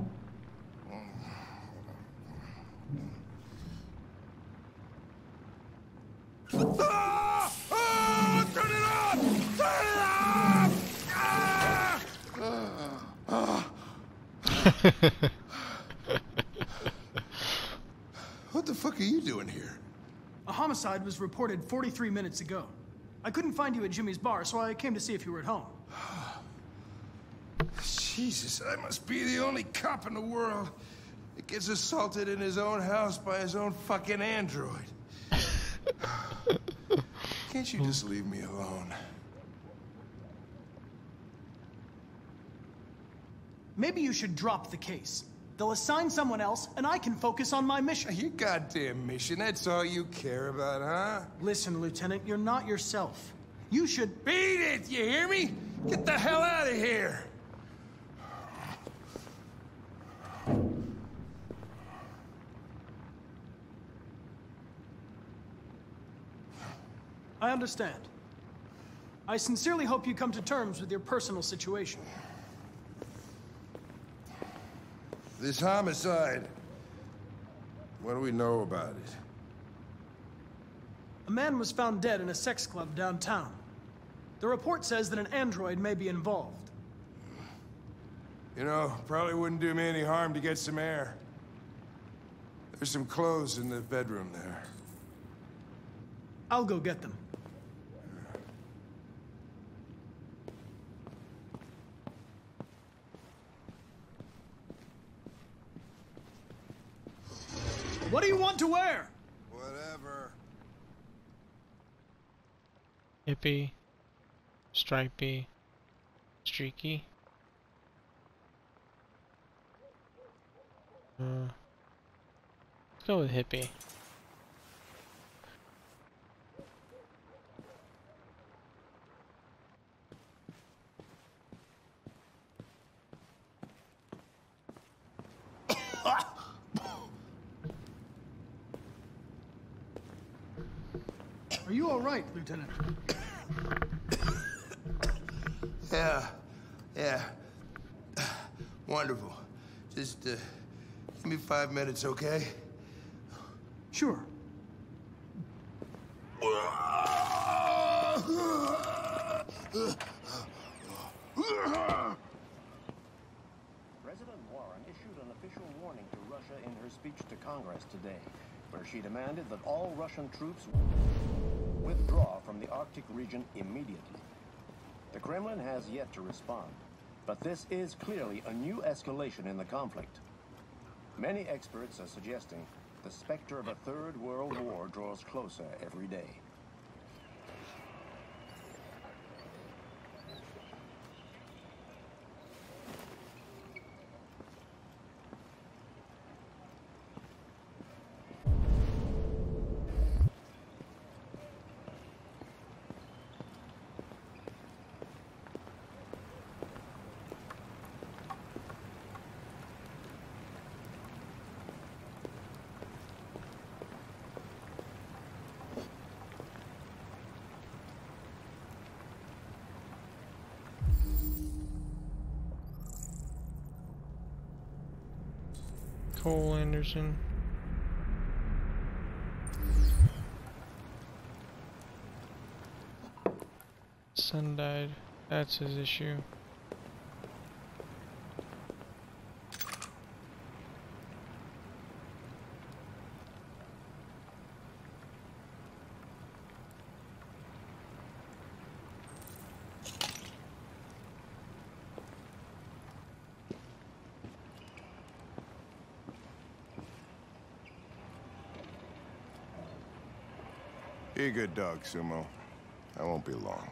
Ah! Ah! Turn it off! Turn it off! Ah! Ah! What the fuck are you doing here? A homicide was reported forty-three minutes ago. I couldn't find you at Jimmy's bar, so I came to see if you were at home. Jesus, I must be the only cop in the world that gets assaulted in his own house by his own fucking android. Can't you just leave me alone? Maybe you should drop the case. They'll assign someone else, and I can focus on my mission. Your goddamn mission, that's all you care about, huh? Listen, Lieutenant, you're not yourself. You should... Beat it, you hear me? Get the hell out of here! I understand. I sincerely hope you come to terms with your personal situation. This homicide, what do we know about it? A man was found dead in a sex club downtown. The report says that an android may be involved. You know, probably wouldn't do me any harm to get some air. There's some clothes in the bedroom there. I'll go get them. What do you want to wear? Whatever. Hippie, stripey, streaky. Uh, let's go with hippie. Are you all right, Lieutenant? Yeah. Yeah. Wonderful. Just, uh, give me five minutes, okay? Sure. President Warren issued an official warning to Russia in her speech to Congress today, where she demanded that all Russian troops withdraw from the Arctic region immediately. The Kremlin has yet to respond, but this is clearly a new escalation in the conflict. Many experts are suggesting the specter of a third world war draws closer every day. Cole Anderson. Son died. That's his issue. Be a good dog, Sumo. I won't be long.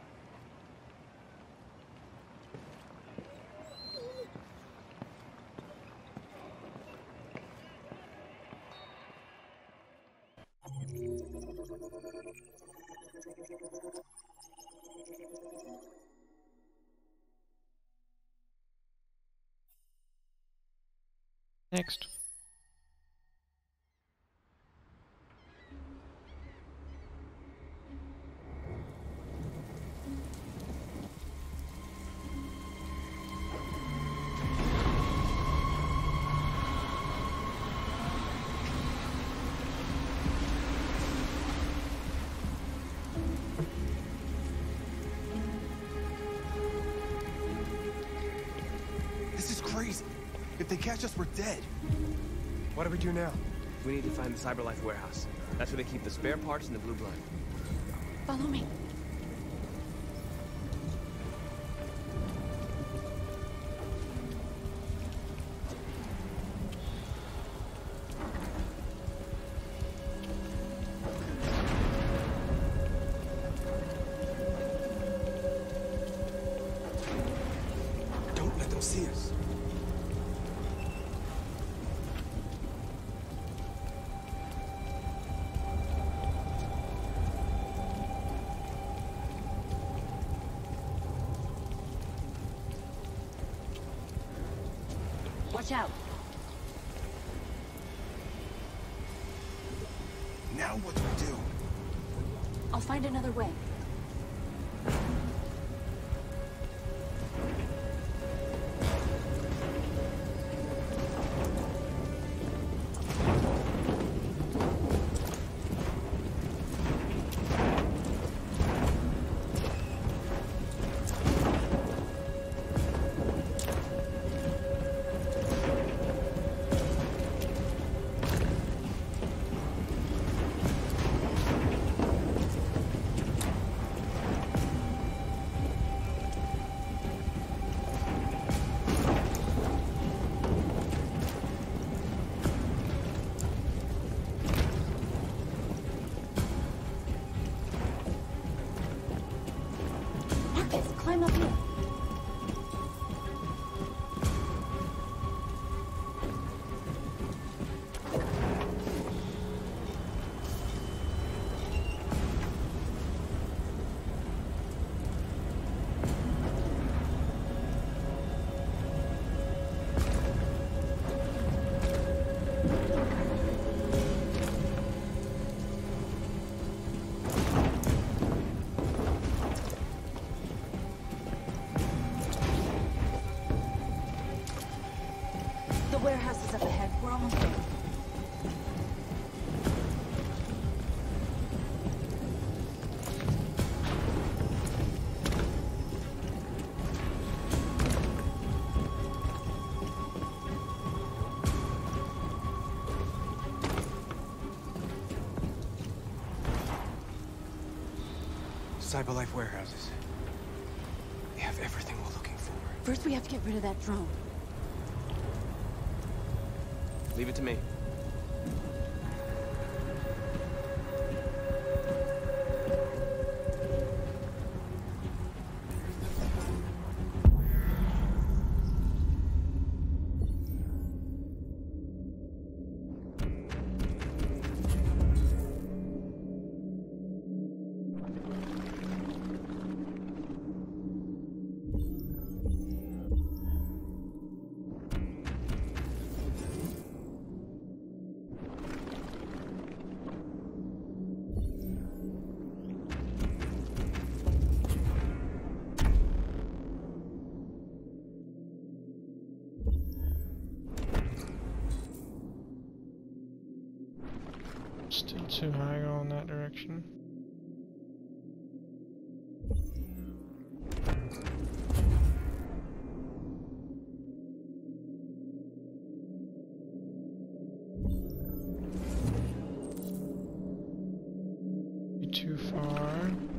Next. If they catch us, we're dead. What do we do now? We need to find the CyberLife warehouse. That's where they keep the spare parts and the blue blood. Follow me. Don't let them see us. Watch out. Now what do we do? I'll find another way. Climb up here. Cyberlife warehouses. They have everything we're looking for. First, we have to get rid of that drone. Leave it to me. Still too high going that direction. Be too far.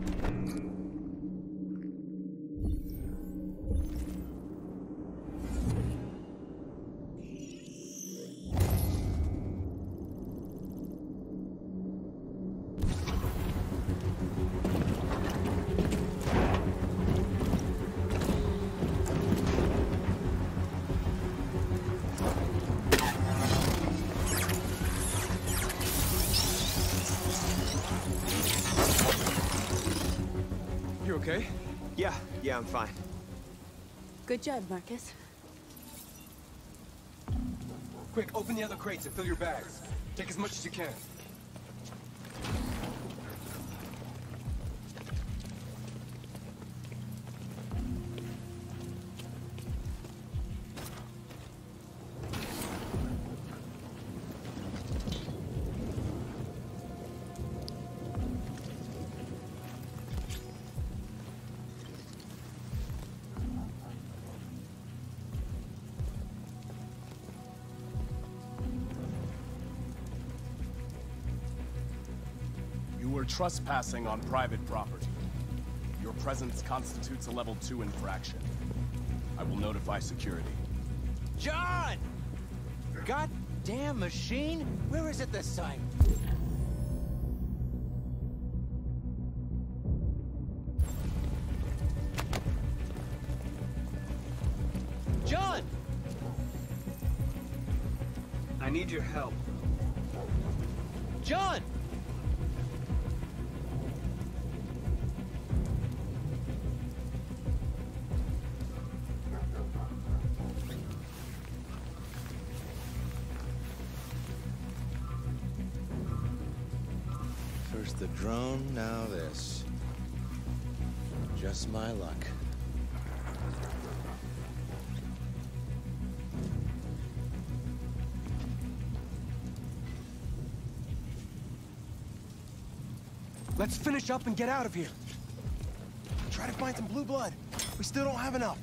Okay? Yeah, yeah, I'm fine. Good job, Marcus. Quick, open the other crates and fill your bags. Take as much as you can. You were trespassing on private property. Your presence constitutes a level two infraction. I will notify security. John! Goddamn machine! Where is it this time? John! I need your help. John! First the drone, now this. Just my luck. Let's finish up and get out of here. Try to find some blue blood. We still don't have enough.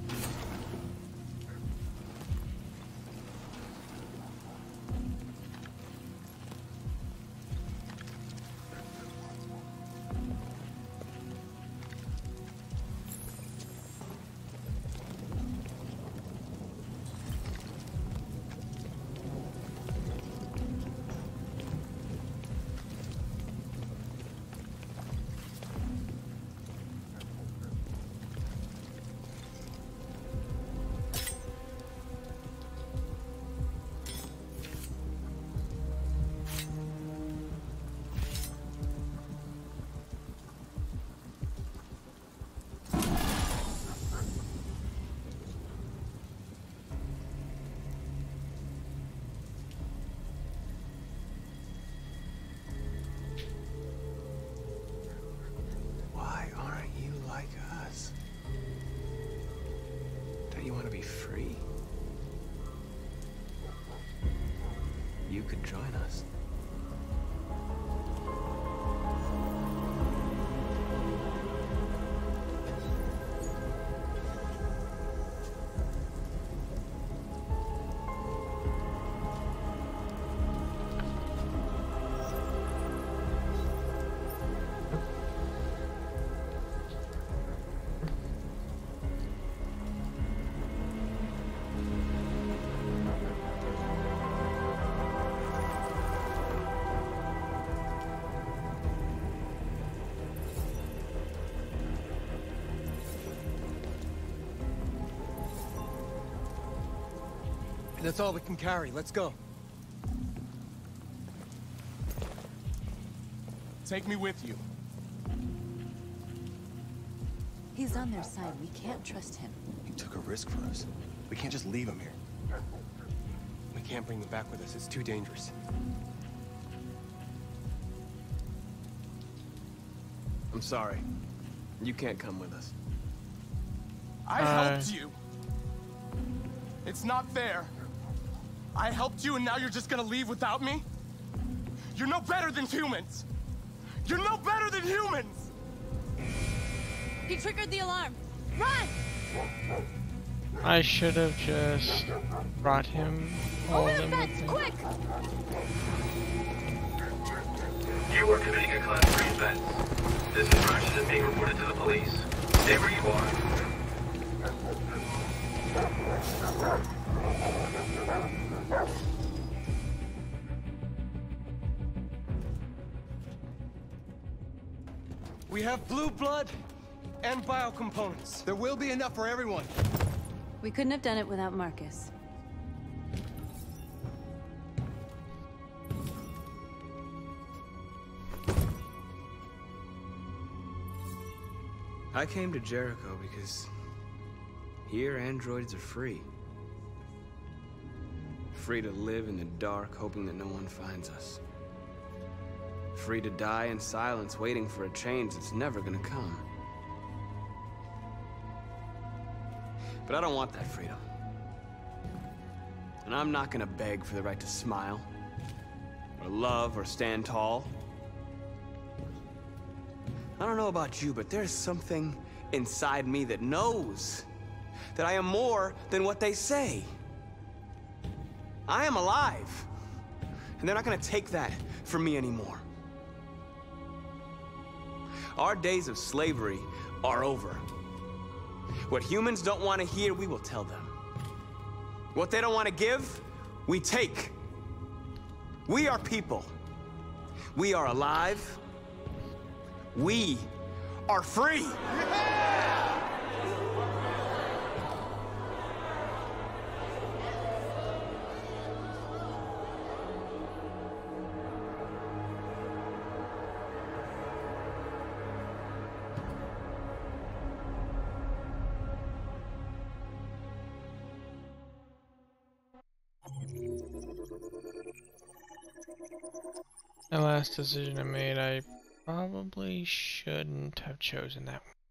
Why aren't you like us? Don't you want to be free? You could join us. That's all we can carry. Let's go. Take me with you. He's on their side. We can't trust him. He took a risk for us. We can't just leave him here. We can't bring him back with us. It's too dangerous. I'm sorry. You can't come with us. I Uh. helped you. It's not fair. I helped you and now you're just gonna leave without me? You're no better than humans. You're no better than humans. He triggered the alarm. Run! I should have just brought him all Over of the them fence, with me. quick! You are committing a class three offense. This infraction is being reported to the police. Stay where you are. We have blue blood and biocomponents. There will be enough for everyone. We couldn't have done it without Marcus. I came to Jericho because here androids are free. Free to live in the dark, hoping that no one finds us. Free to die in silence, waiting for a change that's never gonna come. But I don't want that freedom. And I'm not gonna beg for the right to smile, or love, or stand tall. I don't know about you, but there's something inside me that knows that I am more than what they say. I am alive, and they're not gonna take that from me anymore. Our days of slavery are over. What humans don't want to hear, we will tell them. What they don't want to give, we take. We are people. We are alive. We are free. The last decision I made, I probably shouldn't have chosen that one.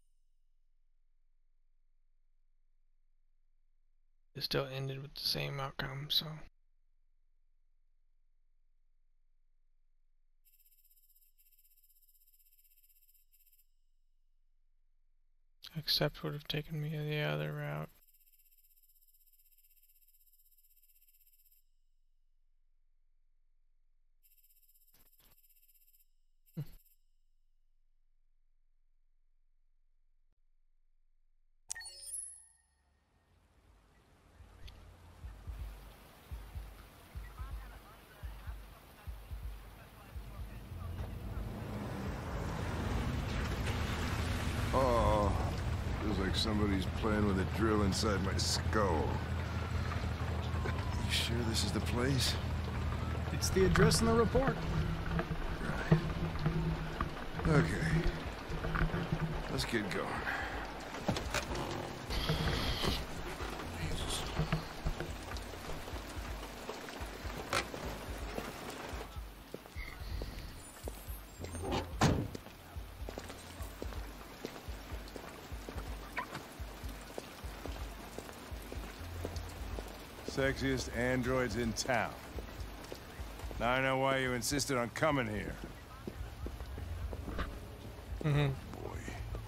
It still ended with the same outcome, so. Except would have taken me the other route. Oh, feels like somebody's playing with a drill inside my skull. You sure this is the place? It's the address in the report. Okay. Let's get going. Sexiest androids in town. Now I know why you insisted on coming here. Mm-hmm. Boy.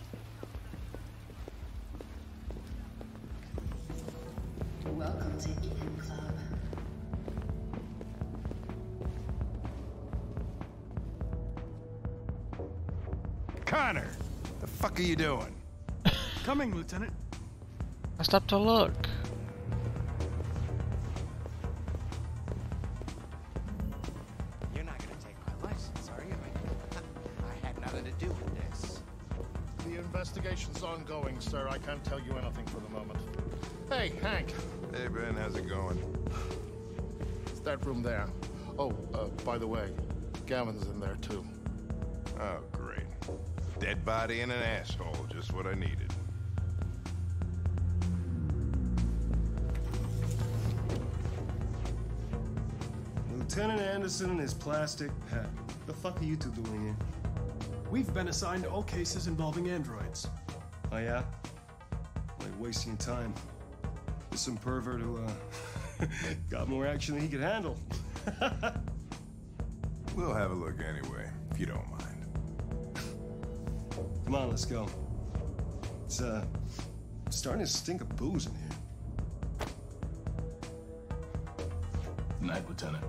Welcome to Eden Club. Connor! The fuck are you doing? Coming, Lieutenant. I stopped to look. You're not gonna take my license, are you? I had nothing to do with this. The investigation's ongoing, sir. I can't tell you anything for the moment. Hey, Hank, Hey, Ben, how's it going? It's that room there. Oh, uh, by the way, Gavin's in there too. Oh, great. Dead body and an asshole, just what I needed. Lieutenant Anderson and his plastic pet. The fuck are you two doing here? We've been assigned all cases involving androids. Oh yeah? Like wasting your time. There's some pervert who, uh, got more action than he could handle. We'll have a look anyway, if you don't mind. Come on, let's go. It's, uh, starting to stink of booze in here. Night, Lieutenant.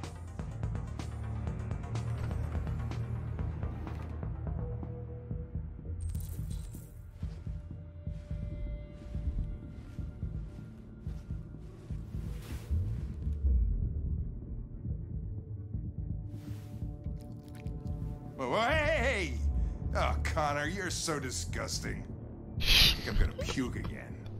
Oh, hey! Oh, Connor, you're so disgusting. I think I'm gonna puke again.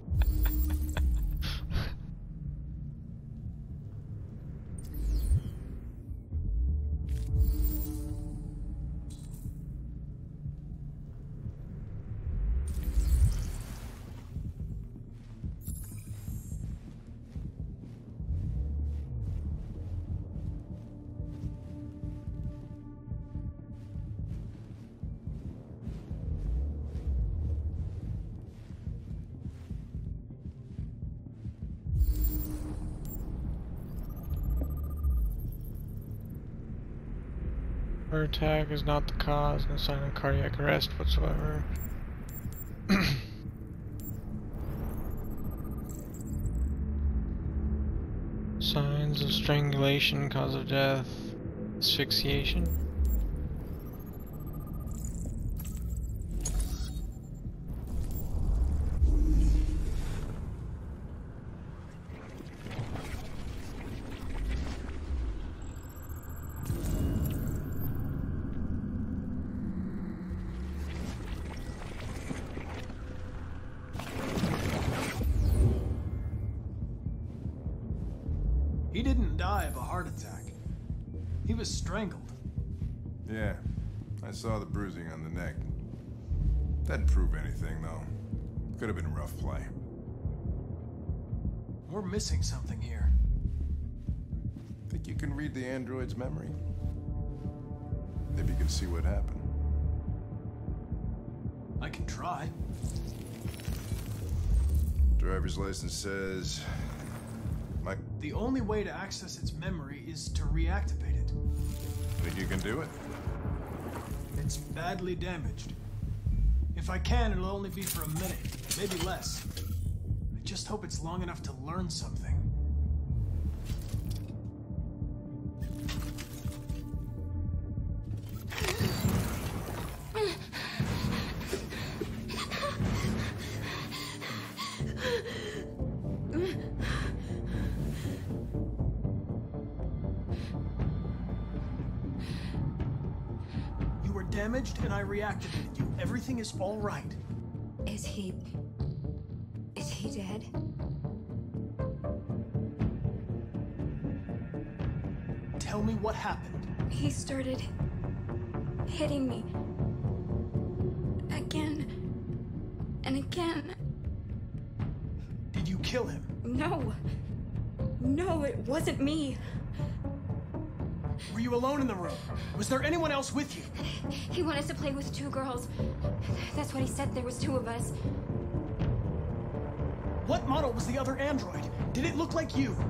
Heart attack is not the cause, no sign of cardiac arrest whatsoever. Signs of strangulation, cause of death, asphyxiation. He didn't die of a heart attack. He was strangled. Yeah, I saw the bruising on the neck. Doesn't prove anything, though. Could have been rough play. We're missing something here. Think you can read the android's memory? Maybe you can see what happened. I can try. Driver's license says... Mike? The only way to access its memory is to reactivate it. Think you can do it? It's badly damaged. If I can, it'll only be for a minute, maybe less. I just hope it's long enough to learn something. Damaged and I reactivated you. Everything is all right. Is he... is he dead? Tell me what happened. He started hitting me. Again. And again. Did you kill him? No. No, it wasn't me. Were you alone in the room? Was there anyone else with you? He wanted us to play with two girls. That's what he said. There was two of us. What model was the other android? Did it look like you?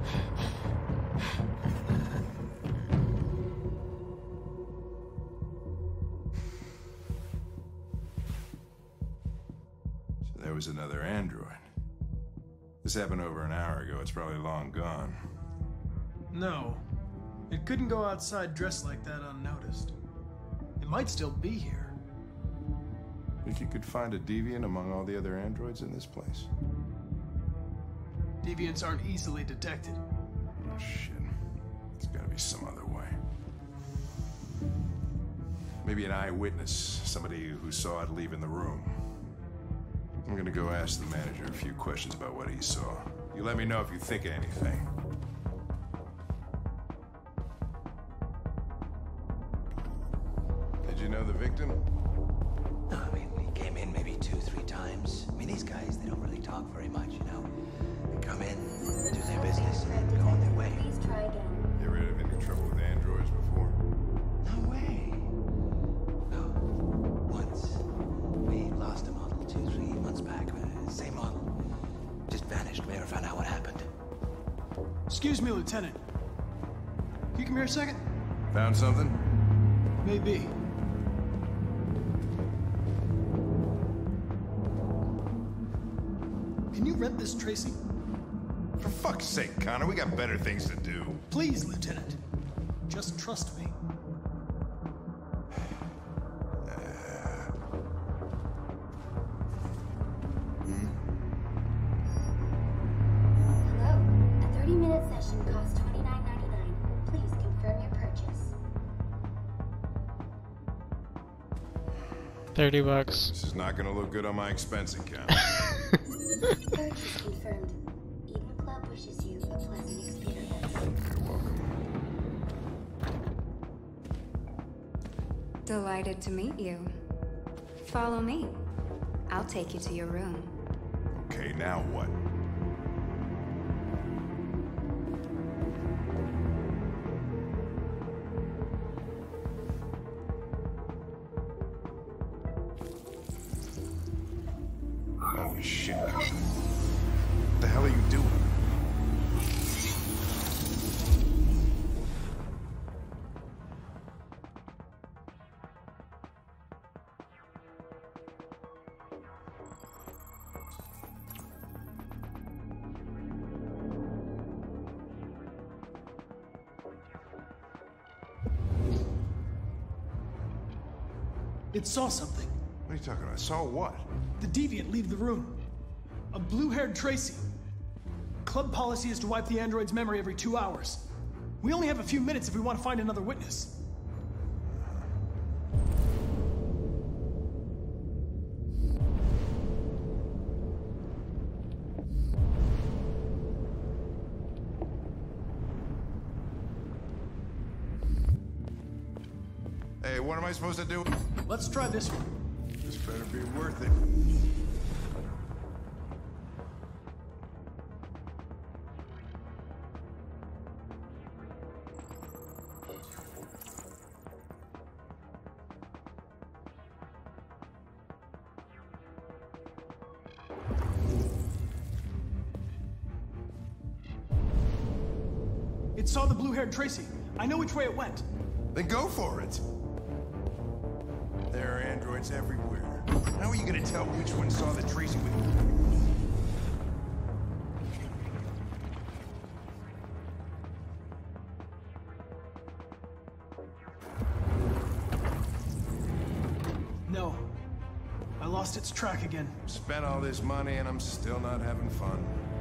So there was another android. This happened over an hour ago. It's probably long gone. No. It couldn't go outside dressed like that unnoticed. It might still be here. Think you could find a deviant among all the other androids in this place? Deviants aren't easily detected. Oh, shit. There's gotta be some other way. Maybe an eyewitness, somebody who saw it leaving the room. I'm gonna go ask the manager a few questions about what he saw. You let me know if you think of anything. Did you know the victim? No, I mean, he came in maybe two, three times. I mean, these guys, they don't really talk very much, you know? They come in, do their business, and then go on their way. Please try again. You ever had any trouble with androids before? No way. No. Once. We lost a model two, three months back. Uh, same model. Just vanished. We never found out what happened. Excuse me, Lieutenant. Can you come here a second? Found something? Maybe. Can you rent this, Tracy? For fuck's sake, Connor, we got better things to do. Please, Lieutenant. Just trust me. Hello. A thirty-minute session costs twenty-nine ninety-nine. Please confirm your purchase. Thirty bucks. This is not gonna look good on my expense account. Purchase confirmed. Eden Club wishes you a pleasant experience. You're welcome. Delighted to meet you. Follow me. I'll take you to your room. Okay, now what? Holy shit. What the hell are you doing? It saw something. What are you talking about? Saw what? The deviant leave the room. A blue-haired Tracy. Club policy is to wipe the android's memory every two hours. We only have a few minutes if we want to find another witness. Hey, what am I supposed to do? Let's try this one. This better be worth it. It saw the blue-haired Tracy. I know which way it went. Then go for it. There are androids everywhere. How are you gonna tell which one saw the Tracy with you? No. I lost its track again. Spent all this money and I'm still not having fun.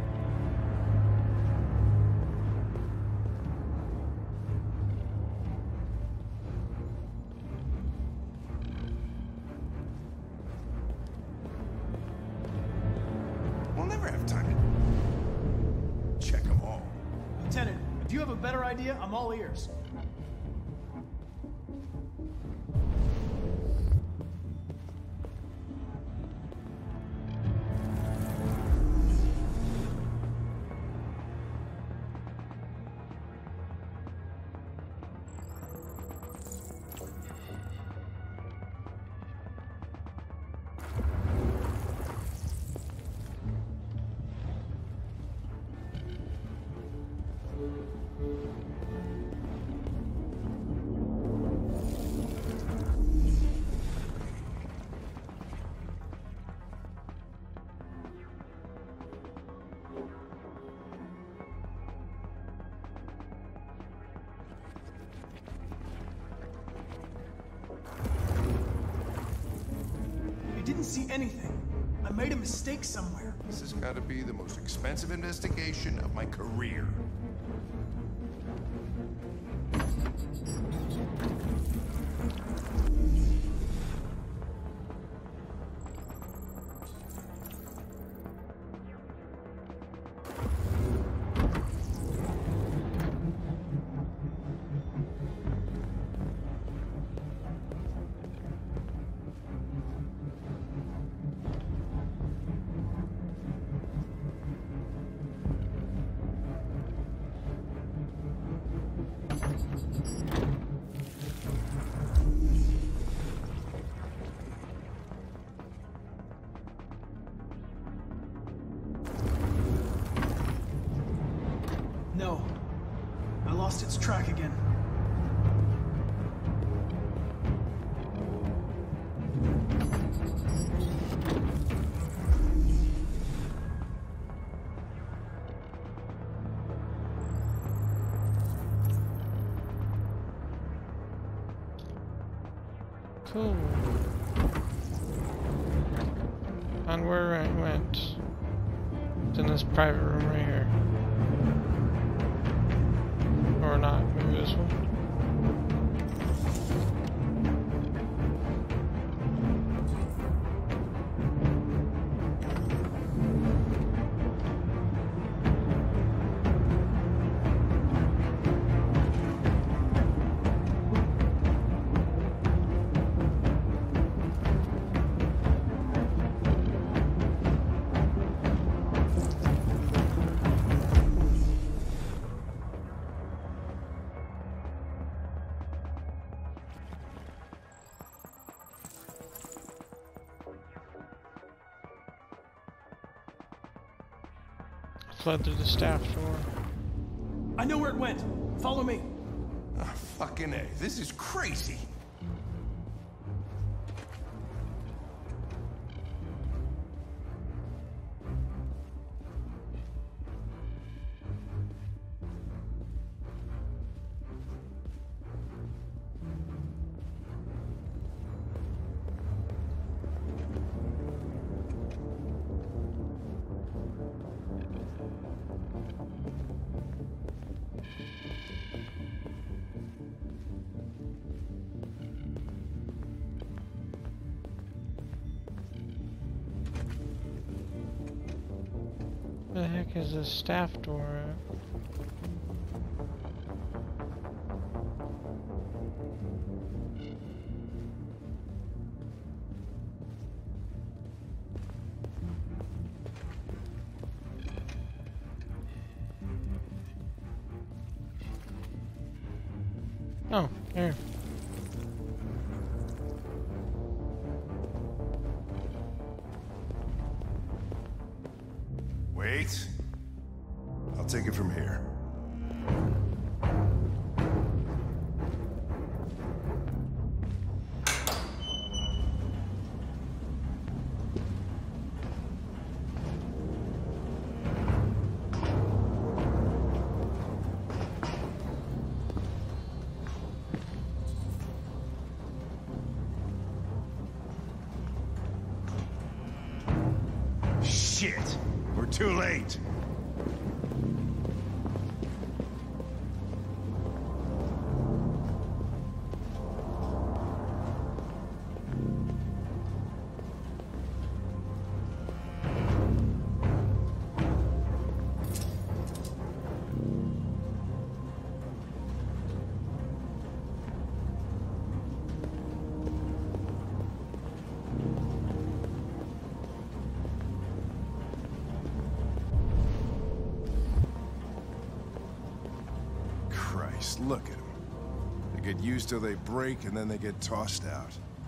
We'll never have time to check them all. Lieutenant, if you have a better idea, I'm all ears. I didn't see anything. I made a mistake somewhere. This has got to be the most expensive investigation of my career. Cool. And where I went. It's in this private room right here. Or not, maybe this one. Fled through the staff door. I know where it went. Follow me. Oh, fucking A. This is crazy. Where the heck is this staff door at? Oh, here. Wait. I'll take it from here. Shit! We're too late. Look at them. They get used till they break, and then they get tossed out.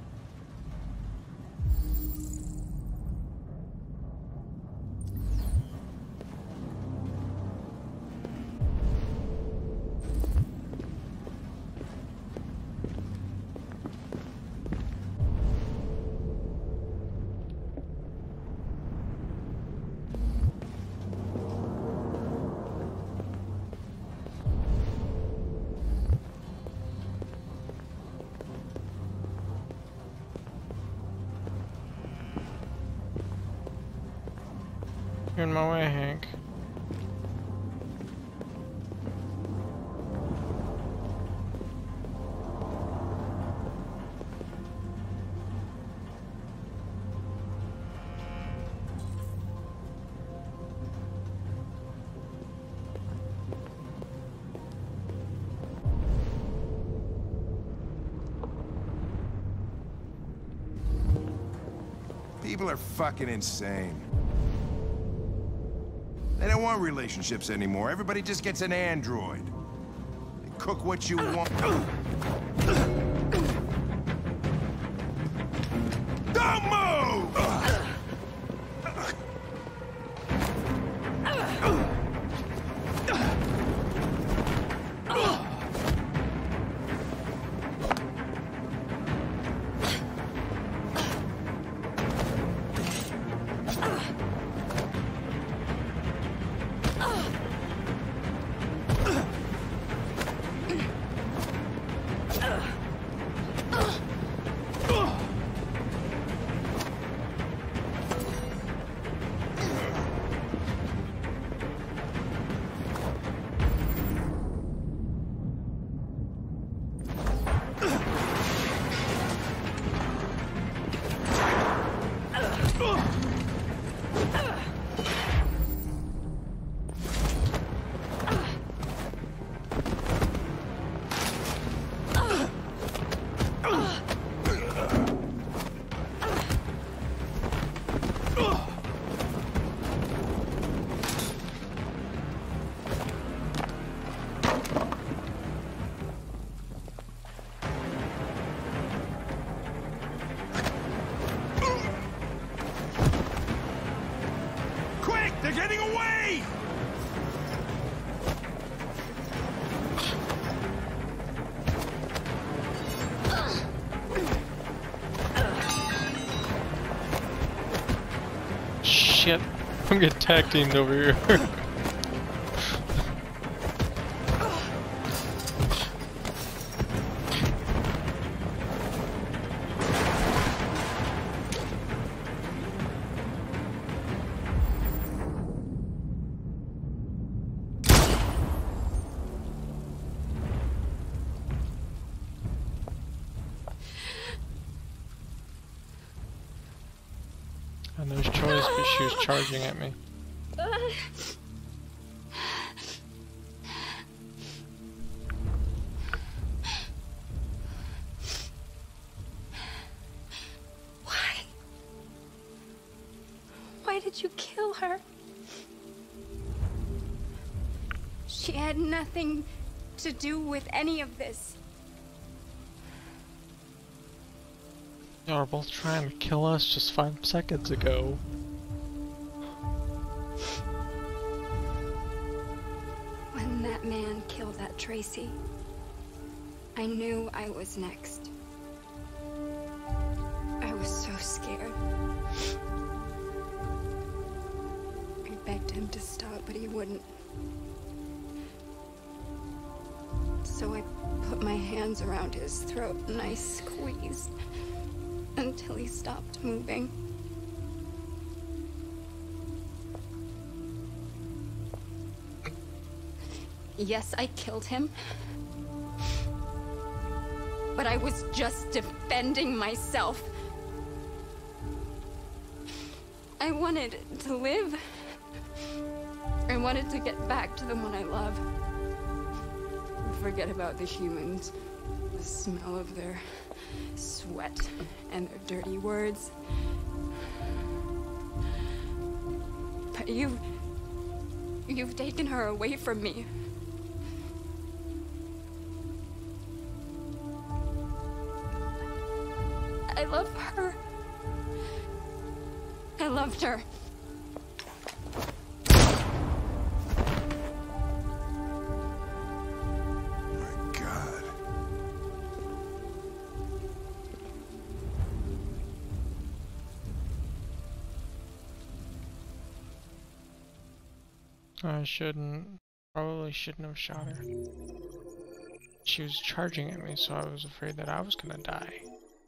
You're in my way, Hank. People are fucking insane. They don't want relationships anymore. Everybody just gets an android. They cook what you want. Don't move! me! Shit, I'm getting tag teamed over here. And there's choice, but she was charging at me. Why? Why did you kill her? She had nothing to do with any of this. Y'all were both trying to kill us just five seconds ago. When that man killed that Tracy, I knew I was next. I was so scared. I begged him to stop, but he wouldn't. So I put my hands around his throat and I squeezed until he stopped moving. Yes, I killed him. But I was just defending myself. I wanted to live. I wanted to get back to the one I love. Forget about the humans. The smell of their sweat and their dirty words. But you've... you've taken her away from me. I love her. I loved her. I shouldn't, probably shouldn't have shot her. She was charging at me, so I was afraid that I was gonna die.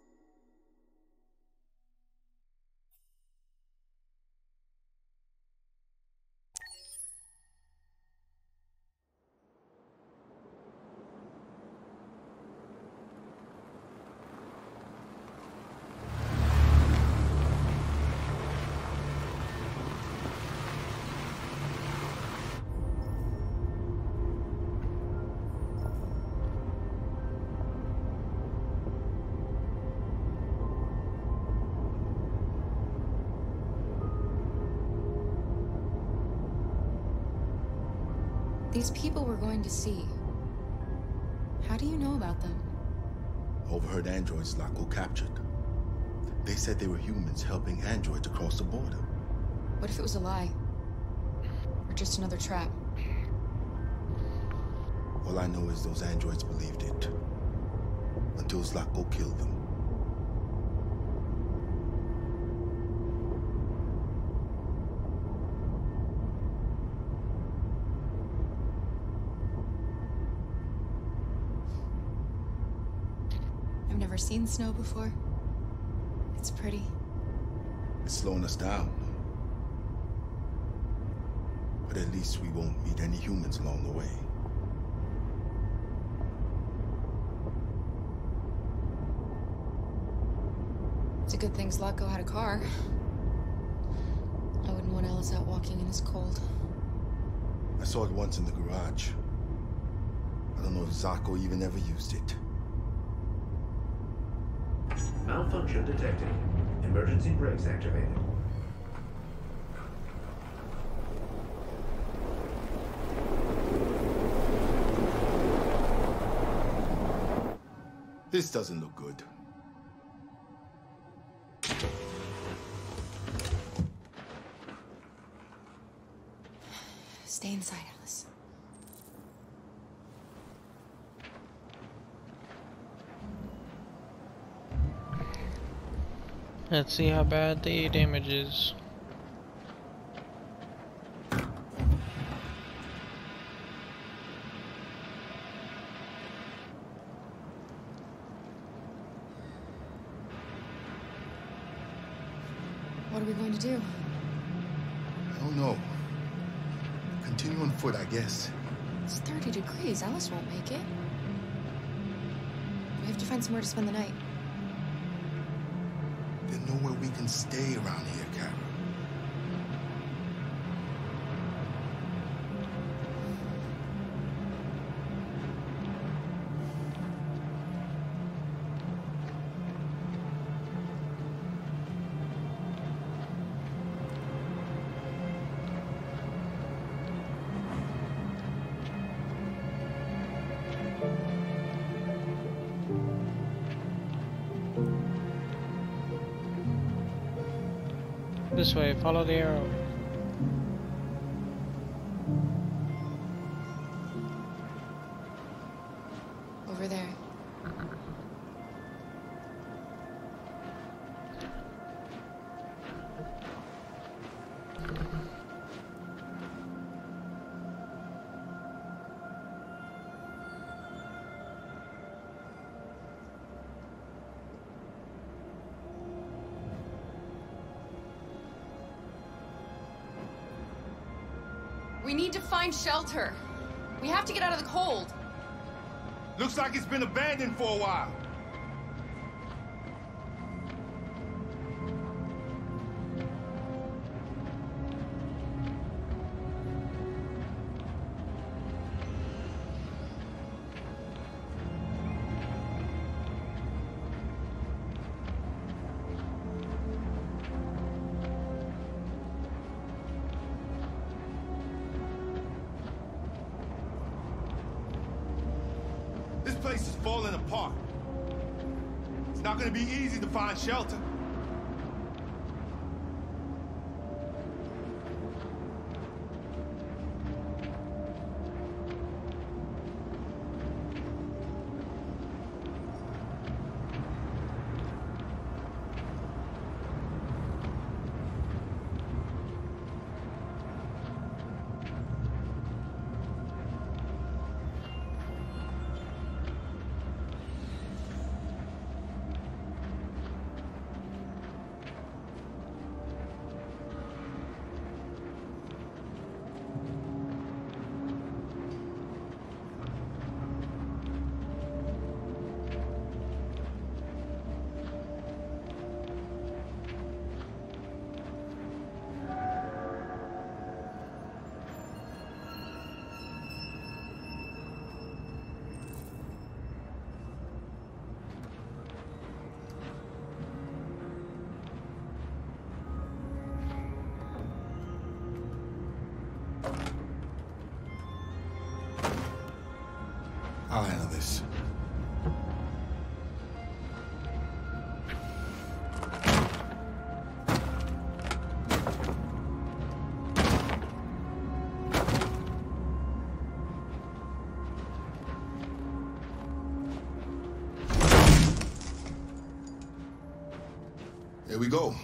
These people we're going to see. How do you know about them? Overheard androids Locko captured. They said they were humans helping androids across the border. What if it was a lie? Or just another trap? All I know is those androids believed it. Until Zlatko killed them. I've never seen snow before. It's pretty. It's slowing us down. But at least we won't meet any humans along the way. It's a good thing Zlatko had a car. I wouldn't want Ellis out walking in his cold. I saw it once in the garage. I don't know if Zlatko even ever used it. Malfunction detected. Emergency brakes activated. This doesn't look good. inside, Alice. Let's see how bad the damage is. What are we going to do? I don't know. Continue on foot, I guess. It's thirty degrees. Alice won't make it. We have to find somewhere to spend the night. There's nowhere we can stay around here, Kara. This way, follow the arrow. Over there. We need to find shelter. We have to get out of the cold. Looks like it's been abandoned for a while. This place is falling apart. It's not gonna be easy to find shelter. I'll handle this. Here we go.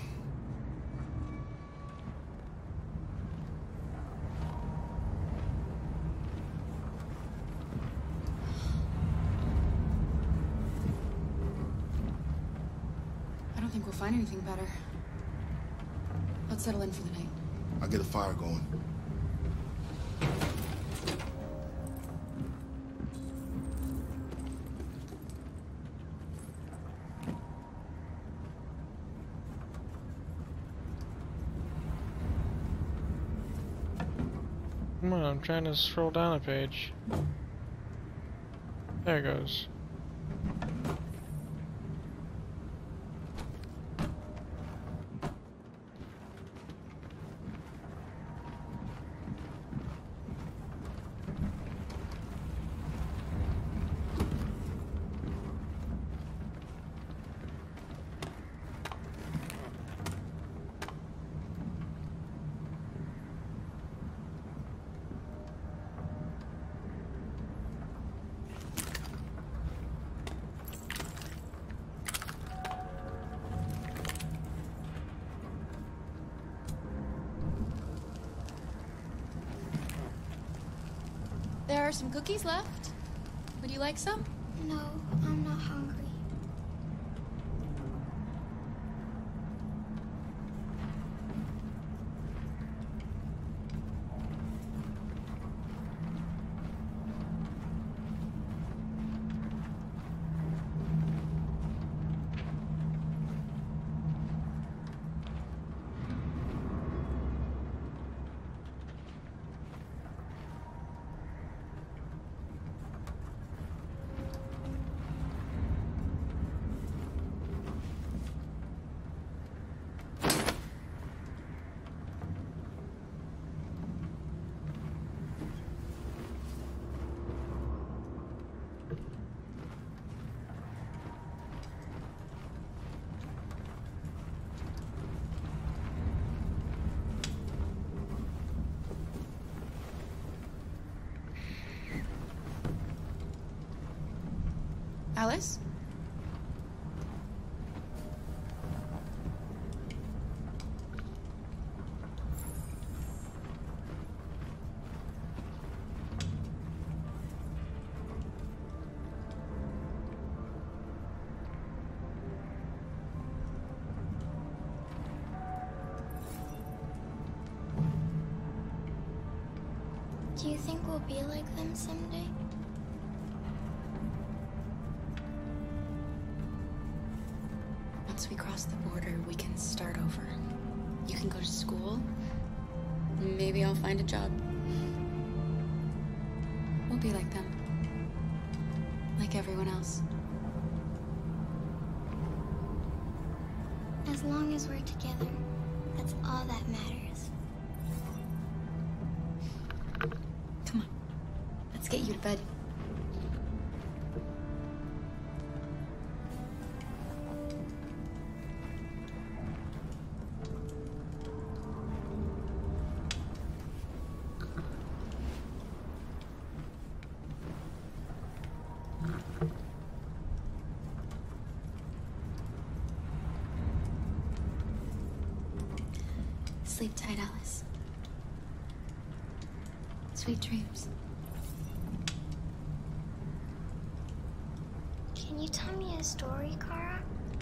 I don't think we'll find anything better. Let's settle in for the night. I'll get a fire going. Come on, I'm trying to scroll down a page. There it goes. There are some cookies left. Would you like some? No, I'm not hungry. Alice? Do you think we'll be like them someday? Once we cross the border, we can start over. You can go to school. Maybe I'll find a job. We'll be like them. Like everyone else. As long as we're together, that's all that matters. Come on. Let's get you to bed. Sleep tight, Alice. Sweet dreams. Can you tell me a story, Kara?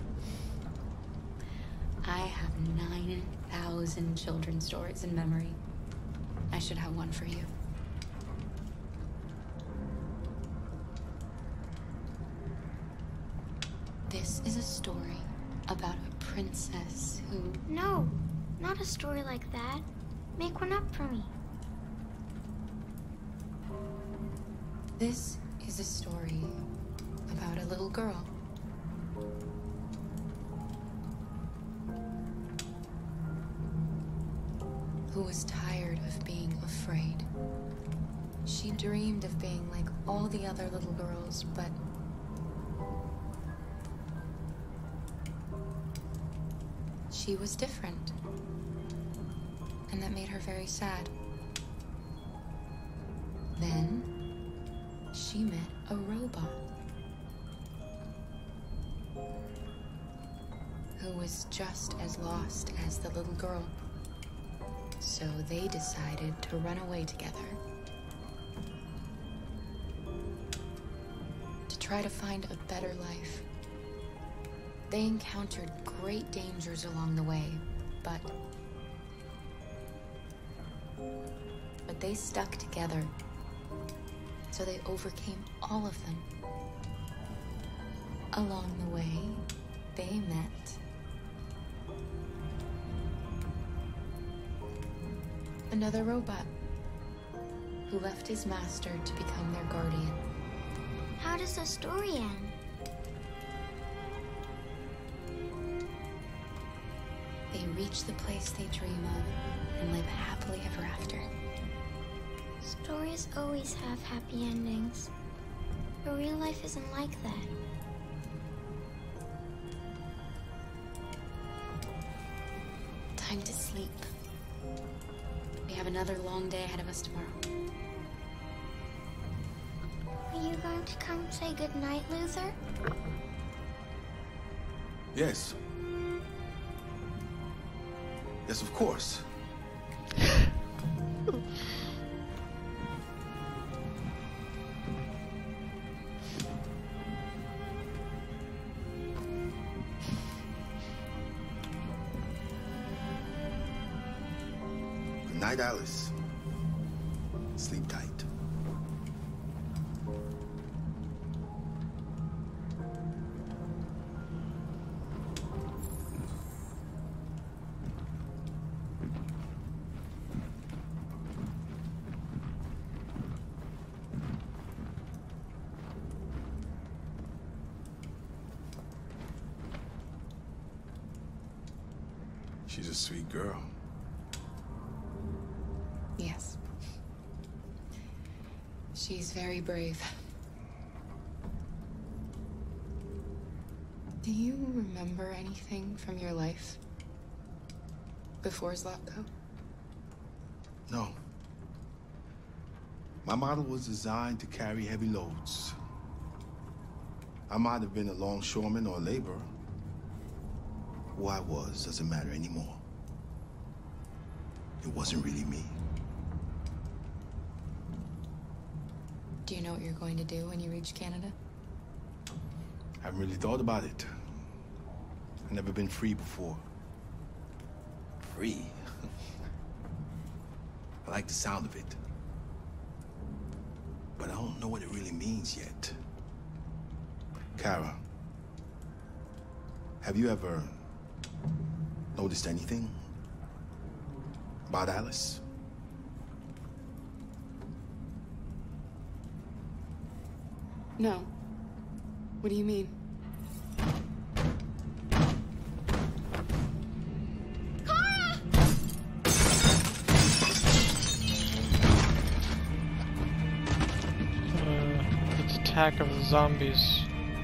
I have nine thousand children's stories in memory. I should have one for you. This is a story about a princess who... No, not a story like that. Make one up for me. This is a story about a little girl. Who was tired of being afraid. She dreamed of being like all the other little girls, but she was different. And that made her very sad. Then she met a robot who was just as lost as the little girl. So they decided to run away together to try to find a better life. They encountered great dangers along the way, but but they stuck together. So they overcame all of them. Along the way, they met another robot who left his master to become their guardian. How does the story end? They reach the place they dream of and live happily ever after. Stories always have happy endings, but real life isn't like that. Time to sleep. We have another long day ahead of us tomorrow. Are you going to come say goodnight, Luther? Yes. Yes, of course. night, Alice. Sleep tight. She's a sweet girl. Yes. She's very brave. Do you remember anything from your life before Zlatko? No. My model was designed to carry heavy loads. I might have been a longshoreman or a laborer. Who I was doesn't matter anymore. It wasn't really me. Do you know what you're going to do when you reach Canada? I haven't really thought about it. I've never been free before. Free? I like the sound of it. But I don't know what it really means yet. Kara, have you ever noticed anything about Alice? No. What do you mean? Attack of the zombies.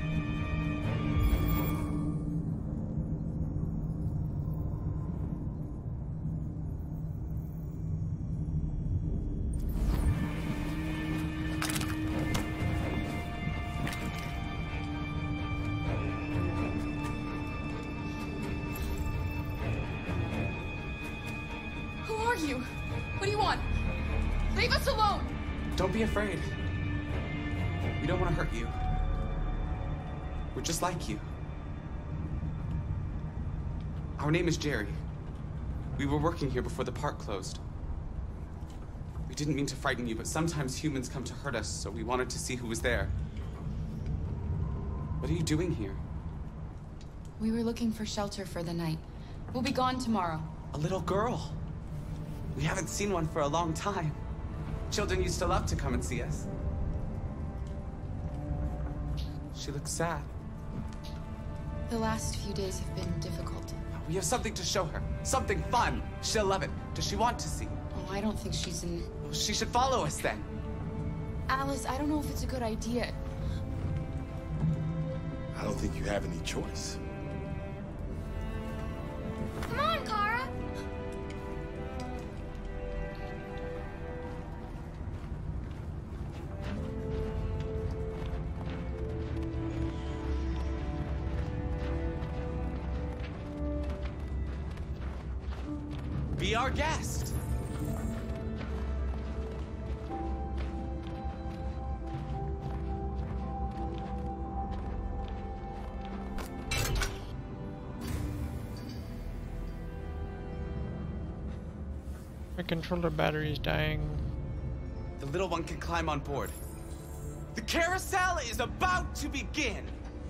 Who are you? What do you want? Leave us alone! Don't be afraid. We don't want to hurt you. We're just like you. Our name is Jerry. We were working here before the park closed. We didn't mean to frighten you, but sometimes humans come to hurt us, so we wanted to see who was there. What are you doing here? We were looking for shelter for the night. We'll be gone tomorrow. A little girl. We haven't seen one for a long time. Children used to love to come and see us. She looks sad. The last few days have been difficult. We have something to show her. Something fun. She'll love it. Does she want to see? Oh, I don't think she's in... Well, she should follow us then. Alice, I don't know if it's a good idea. I don't think you have any choice. Come on, Kara! Be our guest. My controller battery is dying. The little one can climb on board. The carousel is about to begin.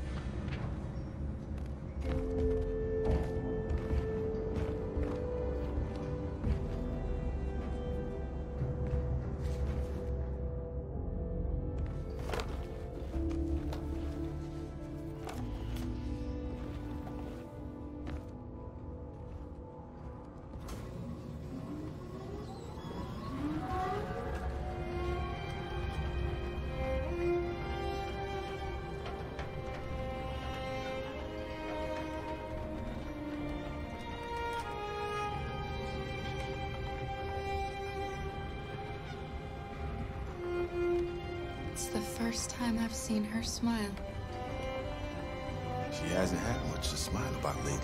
It's the first time I've seen her smile. She hasn't had much to smile about lately.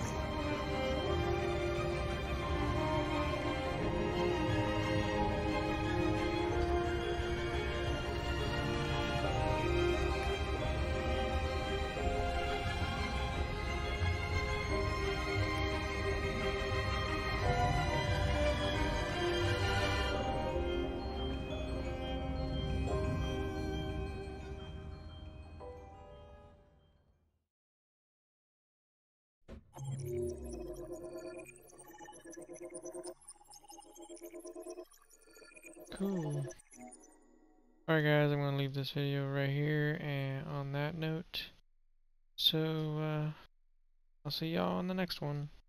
Cool. Alright guys, I'm gonna leave this video right here and on that note. So uh I'll see y'all on the next one.